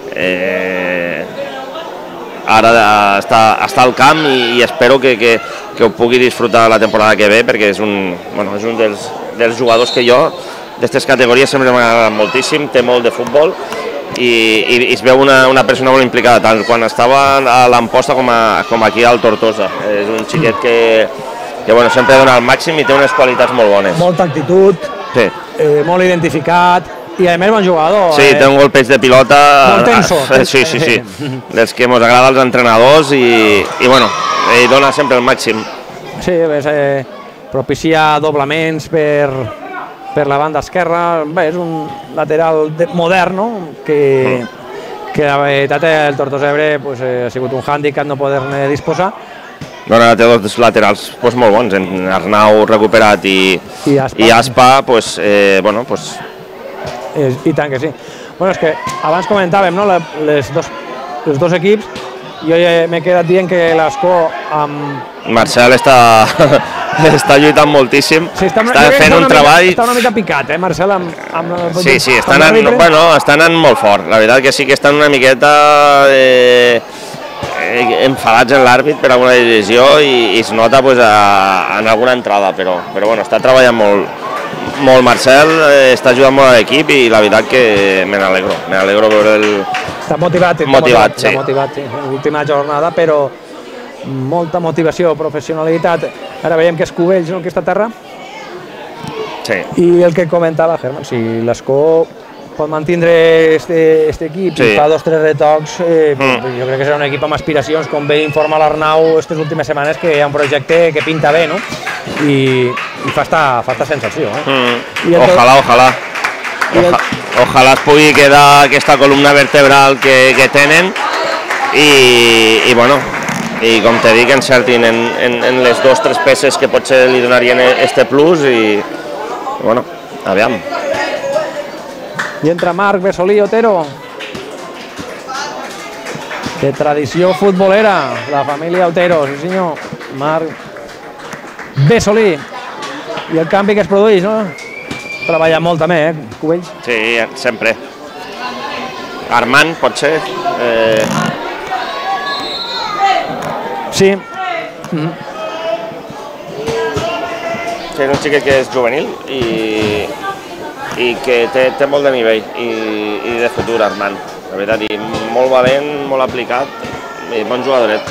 eh, ara està, està al camp i, i espero que, que, que ho pugui disfrutar la temporada que ve perquè és un, bueno, és un dels, dels jugadors que jo d'aquestes categories sempre m'ha agradat moltíssim, té molt de futbol i, i, i es veu una, una persona molt implicada, tant quan estava a l'Amposta com, a, com aquí al Tortosa. És un xiquet que, que bueno, sempre dona el màxim i té unes qualitats molt bones. Molta actitud, sí. eh, molt identificat i a més bon jugador. Sí, eh? té un golpeig de pilota... Molt tenso. Sí, sí, sí, dels que ens agrada als entrenadors i, i bueno, ell dona sempre el màxim. Sí, ves, eh, propicia doblaments per... per la banda esquerra. Bé, és un lateral de, modern, no? que, mm. que la veritat el Tortosa Ebre pues, eh, ha sigut un hàndicap no poder-ne disposar. No, no, té dos laterals pues, molt bons, en Arnau recuperat i, i Aspa, i Aspa pues, eh, bueno, pues... és, i tant que sí. Bueno, és que abans comentàvem no, les dos, els dos equips, jo ja m'he quedat dient que l'Escó amb... Marcel està, està lluitant moltíssim, sí, està, està fent un mica, treball... Està una mica picat, eh, Marcel? Amb, amb, sí, sí, estan anant, bueno, estan anant molt fort. La veritat que sí que estan una miqueta eh, enfadats en l'àrbit per alguna decisió i, i es nota pues, a, en alguna entrada, però, però bueno, està treballant molt, molt Marcel, eh, està ajudant molt a l'equip i la veritat que me n'alegro, me n'alegro veure el... Està motivat, està motivat, motivat, sí. Està motivat, sí. L'última jornada, però molta motivació, professionalitat. Ara veiem que és Cubells, no?, aquesta terra. Sí. I el que comentava Germán, si l'Escó pot mantindre este, este equip sí. i fa dos o tres retocs, eh, mm. jo crec que serà un equip amb aspiracions, com bé informa l'Arnau aquestes últimes setmanes, que hi ha un projecte que pinta bé, no? I, i fa esta, fa esta sensació. Eh? Mm. Ojalà, ojalà. Oja, ojalà es pugui quedar aquesta columna vertebral que, que tenen i, i bueno, i com te dic, encertin en, en, en les dues o tres peces que potser li donarien este plus i bueno, aviam. I entra Marc Besolí, Otero. De tradició futbolera, la família Otero, sí senyor. Marc Besolí. I el canvi que es produeix, no? Treballa molt també, eh, Cubells? Sí, sempre. Armand, pot ser? Eh... Sí. Mm-hmm. Sí, és un xiquet que és juvenil i, i que té, té molt de nivell i, i de futur, Armand. La veritat, i molt valent, molt aplicat i bon jugadoret.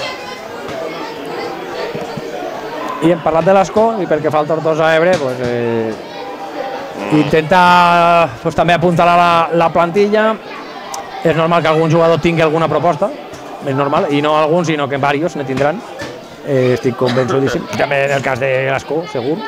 I hem parlat de l'Escó i perquè fa el Tortosa Ebre, pues, eh, mm. intenta pues, també apuntalar la, la plantilla. És normal que algun jugador tingui alguna proposta, és normal, i no alguns, sinó que diversos ne tindran. Eh, estic convençudíssim. També en el cas de l'Escó, segur.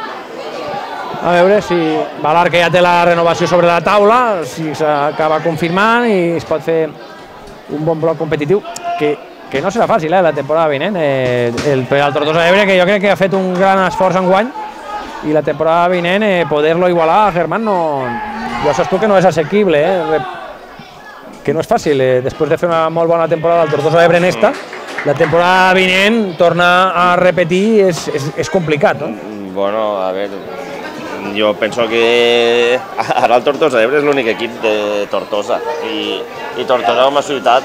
A veure si Valar, que ja té la renovació sobre la taula, si s'acaba confirmant i es pot fer un bon bloc competitiu, que, que no serà fàcil, eh, la temporada vinent. Eh, el, el Tortosa Ebre, que jo crec que ha fet un gran esforç enguany, i la temporada vinent eh, poder-lo igualar, Germán, no... Jo saps tu que no és assequible, eh, que no és fàcil. Eh, després de fer una molt bona temporada al Tortosa Ebre en esta, la temporada vinent, tornar a repetir és, és, és complicat, no? Bueno, a veure... Jo penso que ara el Tortosa Ebre és l'únic equip de Tortosa i, i Tortosa com a ciutat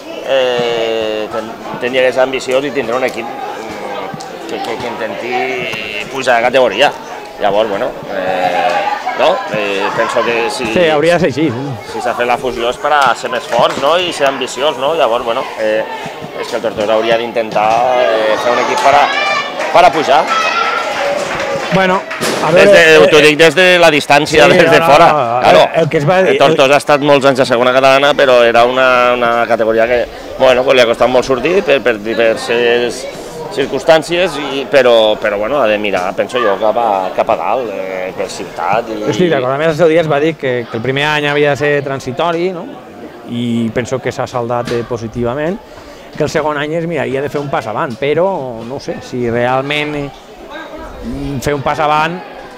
eh, ten, tenia aquestes ambicions i tindrà un equip que, que, que intenti pujar de categoria. Llavors, bueno, eh, no? Eh, penso que si, sí, hauria de ser així. Si s'ha fet la fusió és per a ser més forts, no?, i ser ambiciós, no? Llavors, bueno, eh, és que el Tortosa hauria d'intentar eh, fer un equip per a, per a pujar. Bueno, a veure... Des T'ho dic des de la distància, sí, des de no, fora. No, claro, el que es va... El Tortosa ha estat molts anys a segona catalana, però era una, una categoria que bueno, pues, li ha costat molt sortir per, per diverses circumstàncies, i, però, però bueno, ha de mirar, penso jo, cap a, cap a dalt, eh, per ciutat. I... Estic d'acord, a més el seu dia es va dir que, que el primer any havia de ser transitori, no? I penso que s'ha saldat eh, positivament, que el segon any es miraria de fer un pas avant, però no sé, si realment... Eh, fer un pas avant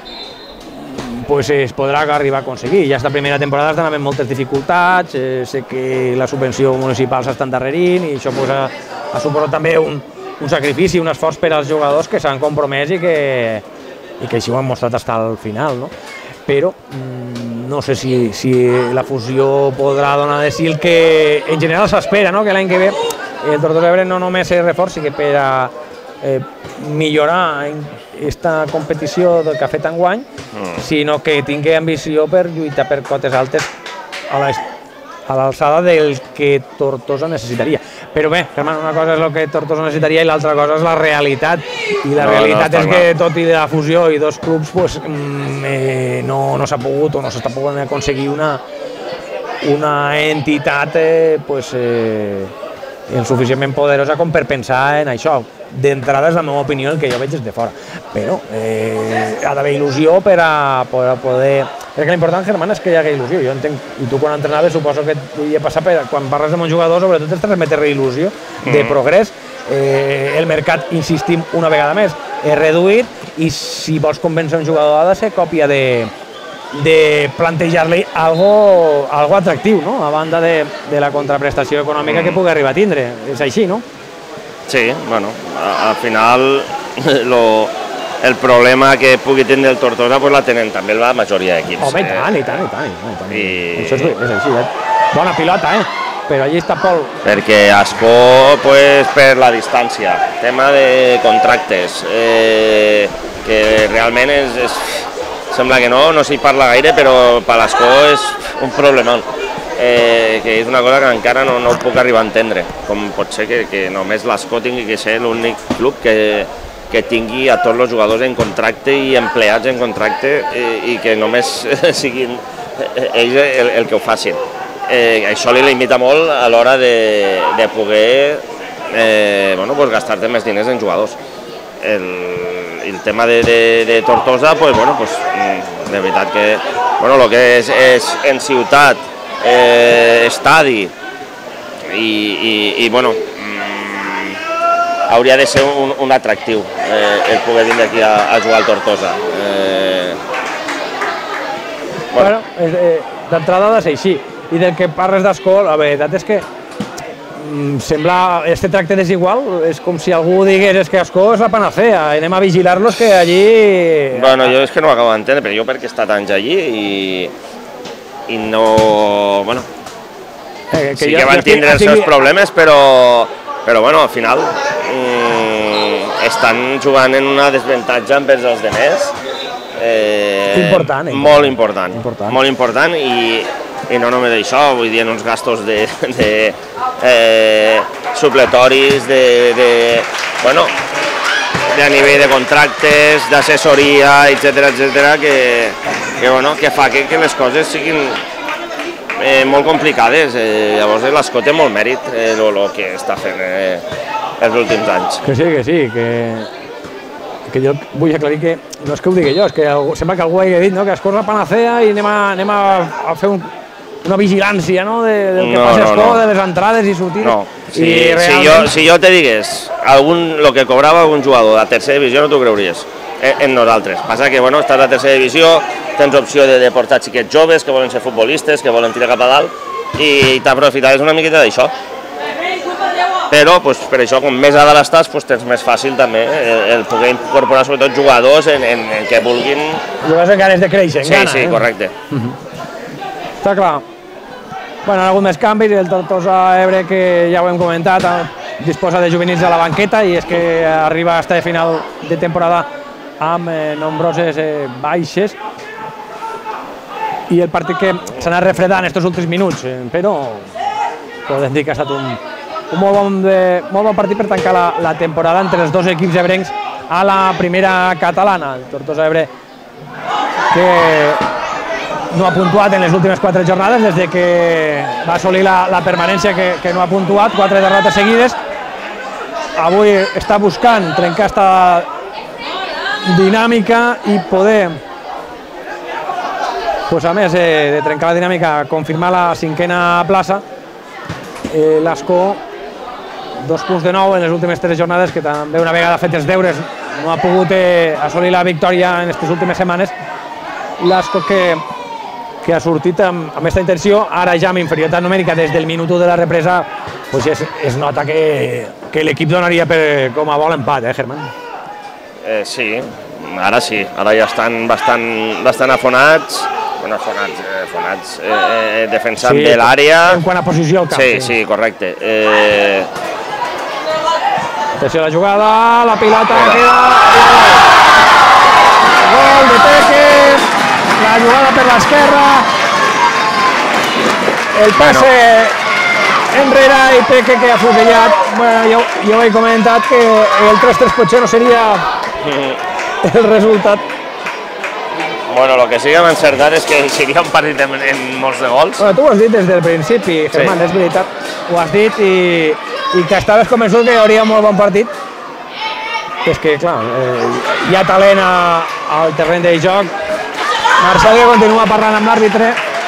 pues es podrà arribar a aconseguir. Ja esta primera temporada estan havent moltes dificultats, eh, sé que la subvenció municipal s'està endarrerint i això pues, ha, ha suposat també un, un sacrifici, un esforç per als jugadors que s'han compromès i que, i que així ho han mostrat fins al final, no? Però mmm, no sé si, si la fusió podrà donar de si el que en general s'espera, no? Que l'any que ve el Tortosa Ebre no només es reforci que per a eh, millorar aquesta competició del que ha fet enguany, mm. sinó que tingui ambició per lluitar per cotes altes a la a l'alçada del que Tortosa necessitaria. Però bé, Germán, una cosa és el que Tortosa necessitaria i l'altra cosa és la realitat. I la no, realitat no és que tot i la fusió i dos clubs pues, eh, no, no s'ha pogut o no s'està pogut aconseguir una, una entitat eh, pues, eh, suficientment poderosa com per pensar en això. D'entrada és la meva opinió, el que jo veig des de fora. Però eh, ha d'haver il·lusió per a, per a poder... Crec que l'important, Germán, és que hi hagi il·lusió. Jo entenc, i tu quan entrenaves suposo que hi ha passat per, quan parles de un jugador, sobretot es transmetre il·lusió de progrés. Eh, el mercat, insistim una vegada més, és reduït i si vols convèncer un jugador ha de ser còpia de, de plantejar-li algo, algo atractiu, no? A banda de, de la contraprestació econòmica que pugui arribar a tindre. És així, no? Sí, bueno, al final lo, el problema que pugui tindre el Tortosa pues la tenen també la majoria d'equips. Home, i tant, i tant, i tant. I tant. I... Això és, és així, eh? Bona pilota, eh? Però allí està Pol. Perquè Ascó, pues, per la distància, tema de contractes, eh, que realment és, és, sembla que no, no s'hi parla gaire, però per l'Ascó és un problemón. Eh, que és una cosa que encara no, no puc arribar a entendre, com pot ser que, que només l'Ascó tingui que ser l'únic club que, que tingui a tots els jugadors en contracte i empleats en contracte i, i que només siguin ells el, el que ho facin. Eh, això li limita molt a l'hora de, de poder eh, bueno, pues gastar-te més diners en jugadors. El, el tema de, de, de Tortosa, pues, bueno, pues, de veritat que bueno, lo que és, és en ciutat, Eh, estadi i, i, i bueno mmm, hauria de ser un, un atractiu eh, el poder vindre aquí a, a jugar al Tortosa. eh, bueno, bueno eh, d'entrada ha de ser així i del que parles d'Ascó, la veritat és que mm, sembla este tracte desigual, és com si algú digués és que Ascó és la panacea, anem a vigilar-los que allí... Bueno, jo és que no ho acabo d'entendre, però jo perquè he estat anys allí i i no... bueno, eh, que sí que van tindre els seus problemes, però, però bueno, al final mmm, estan jugant en una desavantatge envers els demés. Eh, important, eh? Molt important, important, molt important i, i no només això, vull dir, en uns gastos de, de eh, supletoris, de, de, bueno, de a nivell de contractes, d'assessoria, etcètera, etcètera, que, que, bueno, que fa que, que les coses siguin eh, molt complicades. Eh, llavors l'Ascó té molt mèrit el eh, que està fent eh, els últims anys. Que sí, que sí, que, que jo vull aclarir que no és que ho digui jo, és que algú, sembla que algú hagi dit no, que Ascó és la panacea i anem a, anem a, a fer un, una vigilància no, de, del que no, passa a Ascó, no, no. de les entrades i sortides. No. Si, I realment... si, jo, si jo te digués algun, lo que cobrava algun jugador de tercera divisió no t'ho creuries en, en nosaltres. Passa que bueno, estàs a tercera divisió, tens opció de, de portar xiquets joves que volen ser futbolistes, que volen tirar cap a dalt i t'aprofitaves una miqueta d'això. Però pues, per això, com més a dalt estàs, pues, tens més fàcil també el, el poder incorporar sobretot jugadors en, en, en que vulguin... Jugadors en ganes de créixer, en sí, gana. Sí, sí, eh? correcte. Uh -huh. Està clar. Bueno, hi ha hagut més canvis, el Tortosa Ebre, que ja ho hem comentat, disposa de juvenils a la banqueta i és que arriba a estar de final de temporada amb eh, nombroses eh, baixes i el partit que s'ha anat refredant estos últims minuts, eh, però podem dir que ha estat un, un molt, bon de, molt bon partit per tancar la, la temporada entre els dos equips ebrencs a la primera catalana. El Tortosa Ebre que no ha puntuat en les últimes quatre jornades des de que va assolir la, la permanència que, que no ha puntuat, quatre derrotes seguides. Avui està buscant trencar esta dinàmica i poder, pues a més de, de trencar la dinàmica, confirmar la cinquena plaça. Eh, L'Ascó, dos punts de nou en les últimes tres jornades, que també una vegada fet els deures no ha pogut eh, assolir la victòria en aquestes últimes setmanes. L'Ascó que que ha sortit amb, amb aquesta intenció, ara ja amb inferioritat numèrica des del minut u de la represa, pues es, es nota que, que l'equip donaria per, com a vol empat, eh, Germán? Eh, sí, ara sí, ara ja estan bastant, bastant afonats, bueno, afonats, eh, afonats eh, eh, defensant Sí, bé l'àrea. En quant a posició al camp. Sí, sí, correcte. Eh, Atenció a la jugada, la pilota queda... Gol de Peque, la jugada per l'esquerra, el passe enrere i Peque que ha fusellat. Bueno, jo, jo he comentat que el tres tres potser no seria el resultat. bueno, el que sí que hem encertat és que seria un partit en, en molts de gols. Bueno, tu ho has dit des del principi, Germán, Sí. és veritat. Ho has dit i, i que estaves convençut que hi hauria un molt bon partit. És que, clar, eh, hi ha talent a, al terreny de joc. Marcel que continua parlant amb l'àrbitre.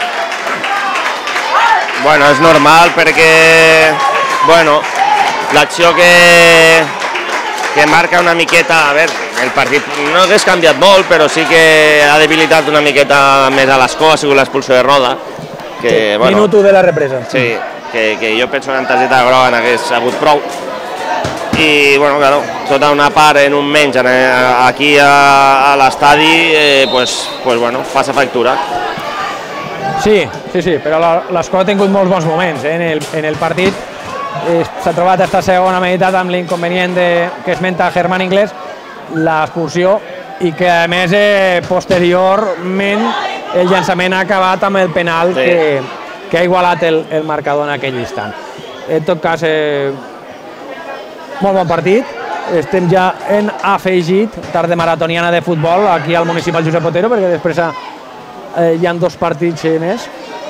Bueno, és normal perquè, bueno, l'acció que, que marca una miqueta, a veure, el partit no hagués canviat molt, però sí que ha debilitat una miqueta més a l'escó, ha sigut l'expulsió de Roda, que, bueno, Minut u de la represa. sí, que, que jo penso que en targeta groga n'hagués hagut prou. I, bueno, claro, tota una part en un menys en, aquí a, a l'estadi, eh, pues, pues, bueno, passa factura. Sí, sí, sí, però l'Escola ha tingut molts bons moments eh, en, el, en el partit. Eh, S'ha trobat aquesta segona meitat amb l'inconvenient de- que esmenta Germán Inglés, l'expulsió, i que a més eh, posteriorment el llançament ha acabat amb el penal Sí. que, que ha igualat el, el marcador en aquell instant. En tot cas, eh, molt bon partit. Estem ja en afegit, tarda maratoniana de futbol, aquí al municipal Josep Otero, perquè després eh, hi ha dos partits més.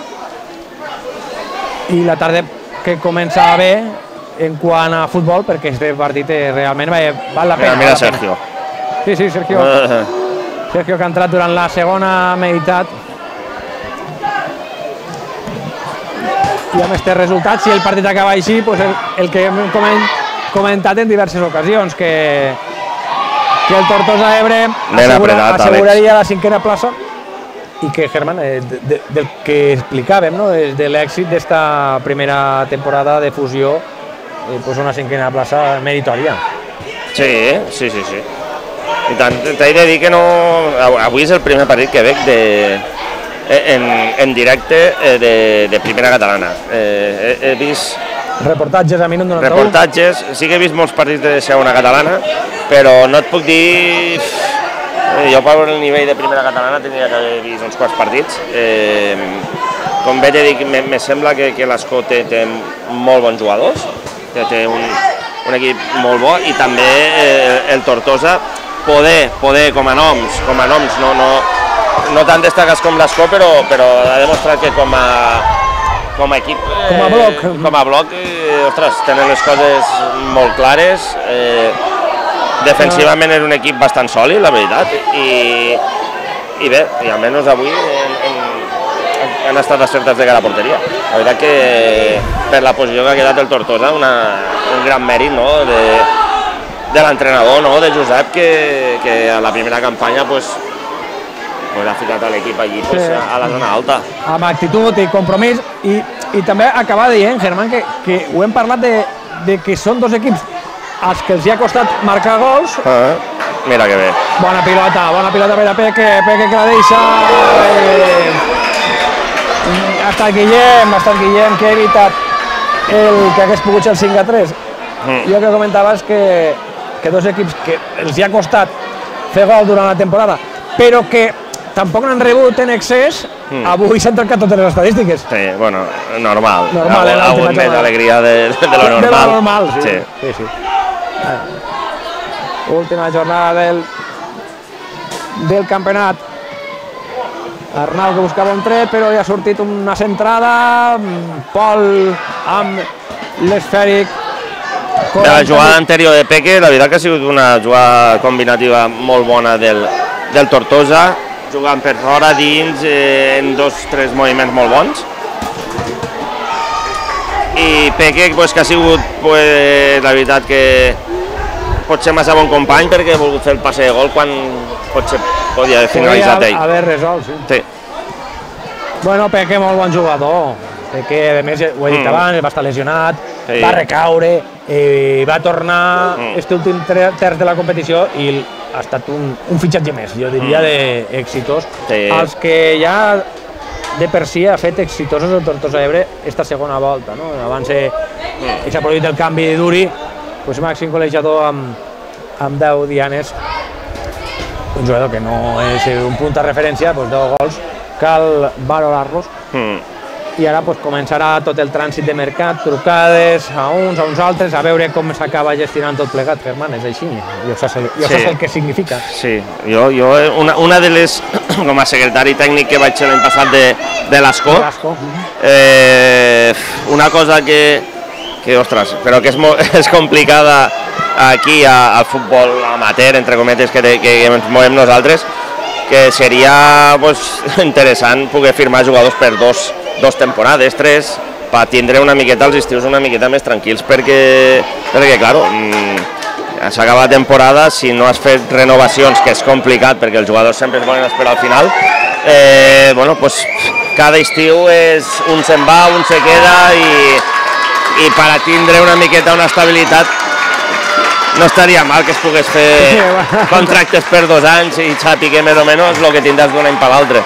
I la tarda que comença bé en quant a futbol, perquè este partit eh, realment va, val la pena. Mira, mira val la pena. Sergio. Sí, sí, Sergio. Sergio que ha entrat durant la segona meitat. I amb este resultat, si el partit acaba així, pues el, el que hem coment, comentat en diverses ocasions, que, que el Tortosa Ebre Ben assegura, apretat, asseguraria la cinquena plaça i que, Germán, eh, de, de, del que explicàvem, no? Des de l'èxit d'esta primera temporada de fusió, eh, pues una cinquena plaça meritòria. Sí, sí, sí, sí. I tant, t'he de dir que no... Avui és el primer partit que veig de, en, en directe eh, de, de primera catalana. Eh, he, he vist Reportatges a minut noranta-u. reportatges, sí que he vist molts partits de segona catalana, però no et puc dir... Eh, jo per el nivell de primera catalana tindria que haver vist uns quants partits. Eh, com bé t'he dit, me, me sembla que, que l'Escó té, té molt bons jugadors, que té un, un equip molt bo, i també eh, el Tortosa poder, poder com a noms, com a noms no, no, no tan destacats com l'Escó, però, però ha demostrat que com a, com a equip, eh, Com a bloc. com a bloc eh, ostres, tenen les coses molt clares. Eh, defensivament és un equip bastant sòlid, la veritat, i, i bé, i almenys avui en, en, han estat acertats de cara a porteria. La veritat que per la posició que ha quedat el Tortosa, una, un gran mèrit, no? de, de l'entrenador, no? de Josep, que, que a la primera campanya pues, pues, ha ficat a l'equip allí pues, Sí. a la zona alta. Amb actitud i compromís, i, i també acaba dient, Germán, que, que ho hem parlat de, de que són dos equips als que els hi ha costat marcar gols. Ah, mira que bé. Bona pilota, bona pilota per a Peque, Peque que la deixa. Eh, ha estat Guillem, ha estat Guillem que ha evitat el que hagués pogut ser el cinc a tres. Mm. Jo que comentaves que, que dos equips que els hi ha costat fer gol durant la temporada, però que tampoc n'han rebut en excés, Mm. avui s'han trencat totes les estadístiques. Sí, bueno, normal. Normal, ha, en ha hagut l'última més jornada. alegria de, de lo normal. De lo normal, sí. Sí. sí, sí. Última jornada del, del campionat. Arnau que buscava un tret, però hi ha sortit una centrada. Pol amb l'esfèric. De la jugada anterior de Peque, la veritat que ha sigut una jugada combinativa molt bona del, del Tortosa, jugant per fora, dins, eh, en dos o tres moviments molt bons. I Peque, pues, que ha sigut, pues, la veritat que potser massa bon company perquè ha volgut fer el passe de gol quan potser podia haver finalitzat Podria ell. haver resolt, sí. Sí. Bueno, Peque, molt bon jugador. Peque, a més, ho he dit Mm. abans, va estar lesionat, Sí. Va recaure, eh, va tornar Mm. este últim tre- terç de la competició i ha estat un, un fitxatge més, jo diria, Mm. d'exitós. Sí. Els que ja de per si ha fet exitosos el Tortosa Ebre esta segona volta, no? Abans eh, Mm. s'ha produït el canvi d'Uri, pues màxim col·legiador amb, amb deu dianes, un jugador que no és un punt de referència, pues deu gols, cal valorar-los. Mm. I ara pues, començarà tot el trànsit de mercat, trucades a uns, a uns altres, a veure com s'acaba gestionant tot plegat, Germán, és així, i això és el, i això Sí. és el que significa. Sí, jo, jo una, una de les, com a secretari tècnic que vaig ser l'any passat de, de l'Ascó, Velasco. eh, una cosa que, que ostres, però que és, molt, és complicada aquí a, al futbol amateur, entre cometes, que, que, que ens movem nosaltres, que seria pues, interessant poder firmar jugadors per dos, dos temporades, tres, per tindre una miqueta els estius una miqueta més tranquils, perquè, perquè claro, mm, s'acaba la temporada, si no has fet renovacions, que és complicat perquè els jugadors sempre es volen esperar al final, eh, bueno, pues, cada estiu és un se'n va, un se queda i, i per a tindre una miqueta una estabilitat no estaria mal que es pogués fer contractes per dos anys i sàpiga més o menys el que tindràs d'un any per l'altre.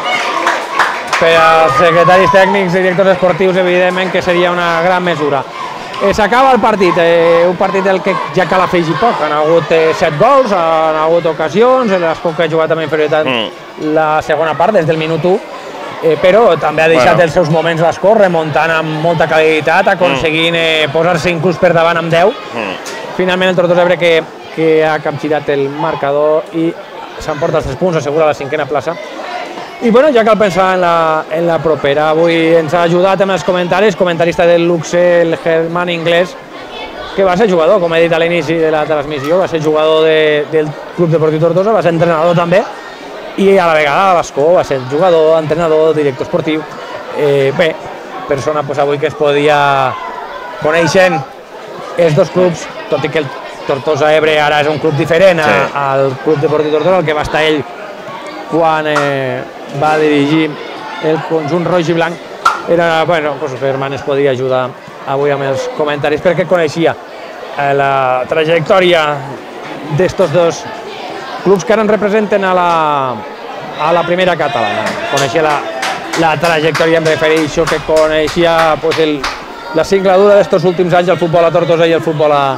Per als secretaris tècnics i directors esportius, evidentment que seria una gran mesura. Eh, S'acaba el partit, eh, un partit del que ja cal afegir poc. Han hagut eh, set gols, han hagut ocasions, l'Ascó que ha jugat amb inferioritat Mm. la segona part, des del minut u, eh, però també ha deixat Bueno. els seus moments l'Ascó, remuntant amb molta qualitat, aconseguint eh, posar-se inclús per davant amb deu. Mm. Finalment el Tortosa Ebre que, que ha capgirat el marcador i s'emporta els tres punts, assegura la cinquena plaça. I bueno, ja cal pensar en la, en la propera. Avui ens ha ajudat amb els comentaris, comentarista del Luxe, el Germán Inglés, que va ser jugador, com he dit a l'inici de la transmissió, va ser jugador de, del Club Deportiu Tortosa, va ser entrenador també, i a la vegada a l'Ascó va ser jugador, entrenador, director esportiu. Eh, bé, persona pues, avui que es podia conèixer els dos clubs, tot i que el Tortosa Ebre ara és un club diferent a, Sí. al Club Deportiu Tortosa, el que va estar ell quan eh, va dirigir el conjunt roig i blanc. Era, bueno, pues, Germán es podia ajudar avui amb els comentaris perquè coneixia eh, la trajectòria d'estos dos clubs que ara ens representen a la, a la primera catalana. Coneixia la, la trajectòria, em refereixo que coneixia pues, el, la singladura d'estos últims anys, el futbol a Tortosa i el futbol a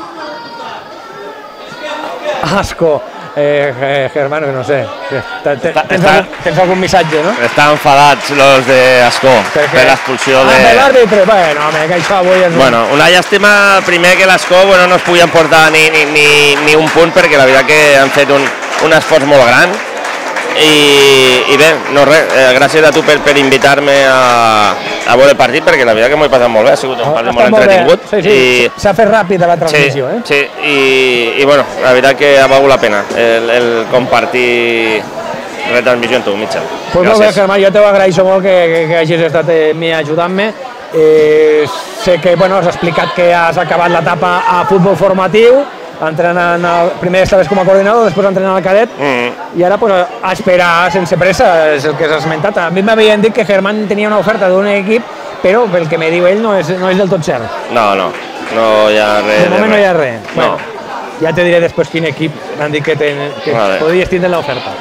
Ascó. Eh, eh, Germán, que no sé, tens, Està- tens, està- algun, tens algun missatge, no? Estan enfadats los de Ascó Perquè- per l'expulsió Ah, de... per l'àrbitre, bueno, home, que això avui és un... Bueno, una llàstima primer que l'Ascó bueno, no es pugui emportar ni, ni, ni, ni un punt perquè la veritat que han fet un, un esforç molt gran i, i bé, no res, eh, gràcies a tu per, per invitar-me a, a veure el partit perquè la veritat que m'ho he passat molt bé, ha sigut un Ha partit estat molt molt bé. entretingut Sí, sí, i, s'ha fet ràpid a la sí, transmissió, eh? sí, i, i bueno, la veritat que ha valgut la pena el, el compartir retransmissió amb tu, Mitchell. Pues molt bé, Germán, jo t'ho agraeixo molt que, que, que hagis estat eh, mi ajudant-me. Eh, sé que bueno, has explicat que has acabat l'etapa a futbol formatiu, entrenant, el, primer estaves com a coordinador, després entrenant al cadet, Mm, i ara pues, a esperar sense pressa, és el que has esmentat. A mi m'havien dit que Germán tenia una oferta d'un equip, però pel que me diu ell no és, no és del tot cert. no, no, no hi ha res. De moment no hi ha res. No. Bueno, ja te diré després quin equip m'han dit que, ten, que Vale. podries tindre l'oferta.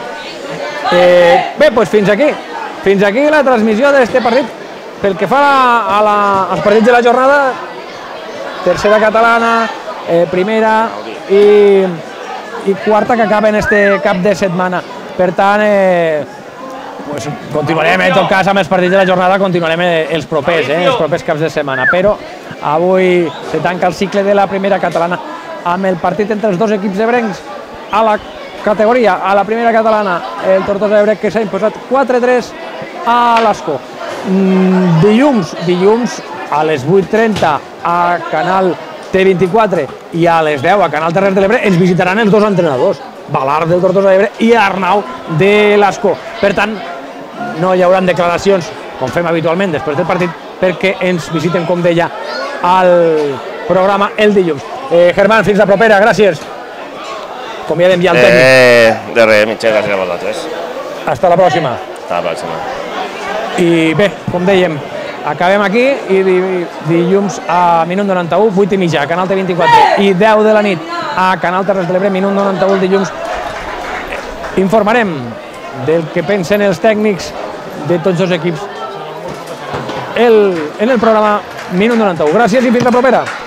Eh, bé, doncs fins aquí. Fins aquí la transmissió d'aquest partit. Pel que fa a la, als partits de la jornada, tercera catalana, eh, primera i, i quarta que acaba en este cap de setmana. Per tant, eh, pues continuarem, en tot cas, amb els partits de la jornada, continuarem eh, els propers, eh, els propers caps de setmana. Però avui se tanca el cicle de la primera catalana amb el partit entre els dos equips ebrencs a la categoria, a la primera catalana, el Tortosa Ebre que s'ha imposat quatre tres a l'Ascó. Mm, dilluns, dilluns a les vuit trenta a Canal T vint-i-quatre i a les deu a Canal Terres de l'Ebre ens visitaran els dos entrenadors, Balart del Tortosa Ebre i Arnau de l'Ascó. Per tant, no hi haurà declaracions, com fem habitualment després del partit, perquè ens visiten, com deia, al programa el dilluns. Eh, Germán, fins la propera, gràcies. Acomiadem ja el tècnic. Eh, de res, Mitchell, gràcies a vosaltres. Hasta la pròxima. Hasta la pròxima. I bé, com dèiem, acabem aquí i dilluns a minut noranta-u, vuit i mitja, Canal T vint-i-quatre i deu de la nit a Canal Terres de l'Ebre, minut noranta-u el dilluns. Informarem del que pensen els tècnics de tots els equips el, en el programa Minut noranta-u. Gràcies i fins la propera.